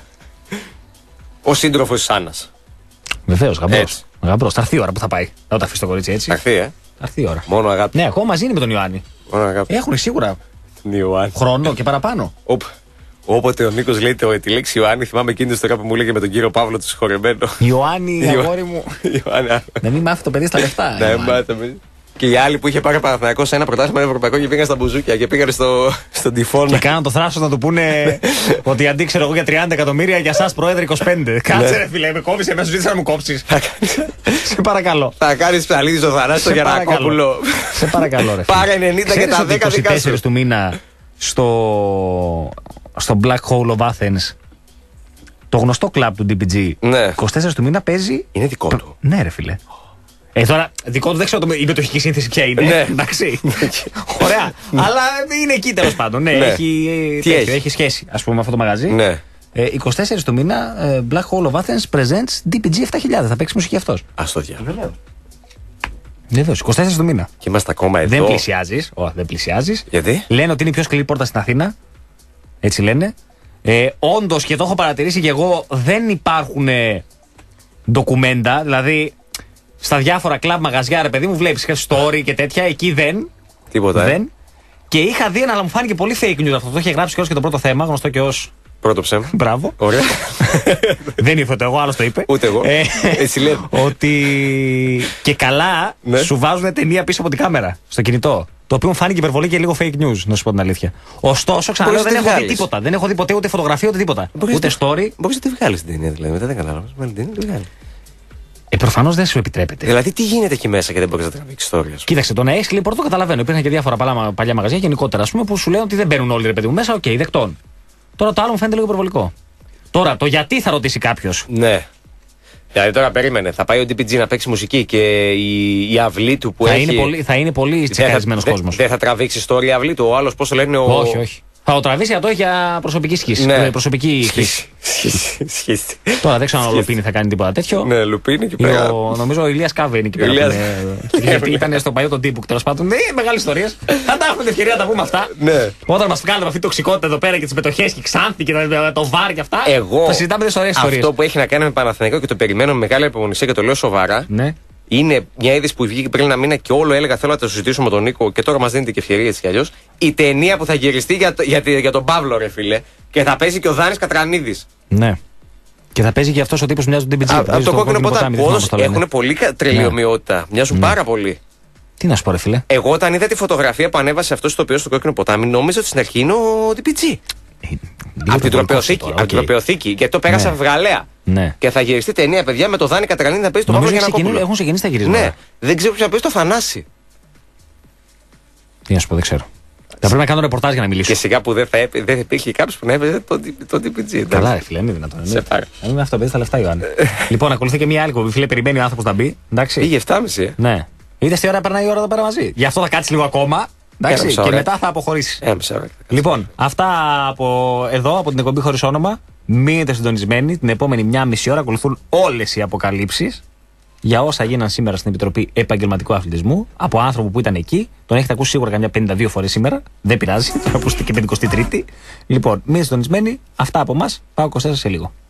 Ο σύντροφος της Άννας. Βεβαίως, γαμπρός. Γαμπρός. Θα έρθει η ώρα που θα πάει. Δεν το αφήσει το κορίτσι έτσι. Θα έρθει, ε. Θα έρθει η ώρα. Μόνο αγάπη. Ναι, ακόμα μαζί είναι με τον Ιωάννη. Μόνο αγάπη. Έχουν σίγουρα Ιωάννη. χρόνο και παραπάνω. Οπ. Όποτε ο Νίκος λέει το, τη λέξη Ιωάννη, θυμάμαι εκείνη τη τώρα που μου έλεγε με τον κύριο Παύλο του συγχωρεμένο. Ιωάννη, αγόρι μου. Να μην μάθει το παιδί στα λεφτά. Ναι, μάθαμε. Και οι άλλοι που είχε πάρει Παναθηναϊκό σε ένα πρωτάθλημα ευρωπαϊκό και πήγαν στα μπουζούκια και πήγαν στο, στον τυφώνα. Και κάναν το θράσος να του πούνε ότι αντί ξέρω εγώ για τριάντα εκατομμύρια για εσάς πρόεδρε είκοσι πέντε. Κάτσε ρε φίλε, με κόβεις, εμένα σου ζήτησα να μου κόψεις. Σε παρακαλώ. Θα κάνεις ψαλίδι στο θανάσι στο Γιαννακόπουλο. Σε παρακαλώ ρε. Πάρε ενενήντα και τα δέκα δικά σου. του μήνα στο, στο Black Hole of Athens, το γνωστό κλαμπ του ντι πι τζι, ναι. είκοσι τέσσερα του μήνα παίζει. Είναι δικό του. Ναι, ρε φίλε. Ε, τώρα, δικό του δεν ξέρω η μετοχική σύνθεση ποια είναι. Ναι. Εντάξει. Ωραία. Αλλά είναι εκεί τέλος πάντων. Ναι, ναι. Έχει, Τι τέτοιο, έχει? έχει σχέση, ας πούμε, με αυτό το μαγαζί. Ναι. Ε, είκοσι τέσσερα του μήνα, Black Hole of Athens presents ντι πι τζι επτά χιλιάδες. Θα παίξει μουσική αυτός. Ας το διάλογο. Βεβαίως, είκοσι τέσσερα του μήνα. Και είμαστε ακόμα εδώ. Δεν πλησιάζεις. Oh, δεν πλησιάζεις. Γιατί? Λένε ότι είναι η πιο σκληρή πόρτα στην Αθήνα. Έτσι λένε. Ε, όντως, και το έχω παρατηρήσει και εγώ, δεν υπάρχουν ντοκουμέντα. Δηλαδή, στα διάφορα κλαμπ μαγαζιά, ρε παιδί μου, βλέπεις story και τέτοια. Εκεί δεν. Τίποτα. Δεν. Ε. Και είχα δει ένα, αλλά μου φάνηκε πολύ fake news αυτό. Το είχε γράψει και ως και το πρώτο θέμα, γνωστό και ως Πρώτο ψέμα. Μπράβο. Ωραία. Δεν ήρθε εγώ, άλλο το είπε. Ούτε εγώ. Ε, Έτσι λέει. Ότι και καλά ναι. σου βάζουν ταινία πίσω από την κάμερα στο κινητό. Το οποίο μου φάνηκε υπερβολή και λίγο fake news, να σου πω την αλήθεια. Ωστόσο, ξαναλέω, δεν έχω δει τίποτα. Δεν έχω δει ποτέ ούτε φωτογραφία ούτε τίποτα. Μπορείς ούτε story. Μπορεί να τη βγάλει την ταινία, δηλαδή. Μετά δεν κατάλαβα. Μάλλον την βγάλει. Ε, προφανώς δεν σου επιτρέπεται. Δηλαδή, τι γίνεται εκεί μέσα και δεν μπορεί να τραβήξει story. Κοίταξε, το να έχει λέει, πρώτο καταλαβαίνω. Υπήρχαν και διάφορα παλιά, παλιά μαγαζιά γενικότερα, ας πούμε, που σου λένε ότι δεν μπαίνουν όλοι ρε παιδί μου μέσα. Οκ, okay, δεκτών. Τώρα το άλλο μου φαίνεται λίγο υπερβολικό. Τώρα, το γιατί θα ρωτήσει κάποιο. Ναι. Δηλαδή τώρα περίμενε, θα πάει ο ντι πι τζι να παίξει μουσική και η, η αυλή του που θα έχει. Είναι πολύ, θα είναι πολύ τσεκαρισμένος κόσμος. Δεν θα τραβήξει story η αυλή του, ο άλλος πώς το λένε. Ο... Όχι, όχι. Θα το τραβήσει αυτό για προσωπική σχήση. Ναι. Προσωπική σχήση. Τώρα δεν ξέρω αν ο Λουπίνη θα κάνει τίποτα τέτοιο. Ναι, Λουπίνη εκεί πέρα. Ο, νομίζω ο Ηλίας Κάβε είναι εκεί πέρα. Ηλίας... Γιατί ήταν στο παλιό τον τύπου τέλος πάντων. Ναι, μεγάλη ιστορία. Θα τα έχουμε την ευκαιρία να τα πούμε αυτά. Ναι. Όταν μας κάνετε με αυτή τη τοξικότητα εδώ πέρα και τις μετοχές και Ξάνθη και το βάρ και αυτά. Εγώ. Θα συζητάμε τις ωραίες ιστορίες. Αυτό που έχει να κάνει με Παναθηναϊκό και το περιμένω με μεγάλη υπομονησία και το λέω σοβαρά. Ναι. Είναι μια είδηση που βγήκε πριν ένα μήνα και όλο έλεγα θέλω να το συζητήσω με τον Νίκο και τώρα μας δίνεται και ευκαιρία έτσι κι αλλιώς. Η ταινία που θα γυριστεί για, το, για, για τον Παύλο, ρε φίλε. Και θα παίζει και ο Δάνης Κατρανίδης. Ναι. Και θα παίζει και αυτός ο τύπος που μοιάζει τον ντι πι τζι. Από το κόκκινο ποτάμι. Έχουν πολύ τρελή ομοιότητα. Μοιάζουν πάρα πολύ. Τι να σου πω, ρε φίλε. Εγώ όταν είδα τη φωτογραφία που ανέβασε αυτό το οποίο στο κόκκινο ποτάμι, νόμιζα ότι στην αρχή είναι ο ντι πι τζι. Από την τροπαιοθήκη. Γιατί το πέρασα βγαλέα. Ναι. Και θα γυριστεί ταινία, παιδιά, με το Δάνη Κατρανίδη να παίζει το Παύλο Γιαννακόπουλο. Έχουν ξεκινήσει τα γυρίσματα. Ναι. Δεν ξέρω ποιο θα παίζει το Θανάση. Τι να σου πω, δεν ξέρω. Θα πρέπει να κάνω ρεπορτάζ για να μιλήσω. Και σιγά που δεν θα, έπαι, δεν θα υπήρχε κάποιο που να έπαιζε το, το ντι πι τζι. Καλά, ρε φίλε, είναι δυνατόν. Σε πάρε. Είναι αυτό, παίζει τα λεφτά, Ιωάννη. Λοιπόν, ακολουθεί και μια άλλη κομπή. Φίλε, περιμένει ο άνθρωπο να μπει. Πήγε εφτά και μισή. Ναι. Είδε τι ώρα περνάει η ώρα εδώ πέρα μαζί. Γι' αυτό θα κάτσει λίγο ακόμα. Εντάξει, και μετά θα αποχωρήσει. Λοιπόν, αυτά από εδώ, από την εκπομπή χωρίς όνομα. Μείνετε συντονισμένοι. Την επόμενη μια μισή ώρα ακολουθούν όλες οι αποκαλύψεις για όσα γίναν σήμερα στην Επιτροπή Επαγγελματικού Αθλητισμού από άνθρωπο που ήταν εκεί. Τον έχετε ακούσει σίγουρα καμιά πενήντα δύο φορές σήμερα. Δεν πειράζει, θα ακούσετε και πενηκοστή τρίτη. Λοιπόν, μείνετε συντονισμένοι. Αυτά από εμάς. Πάω είκοσι τέσσερα σε λίγο.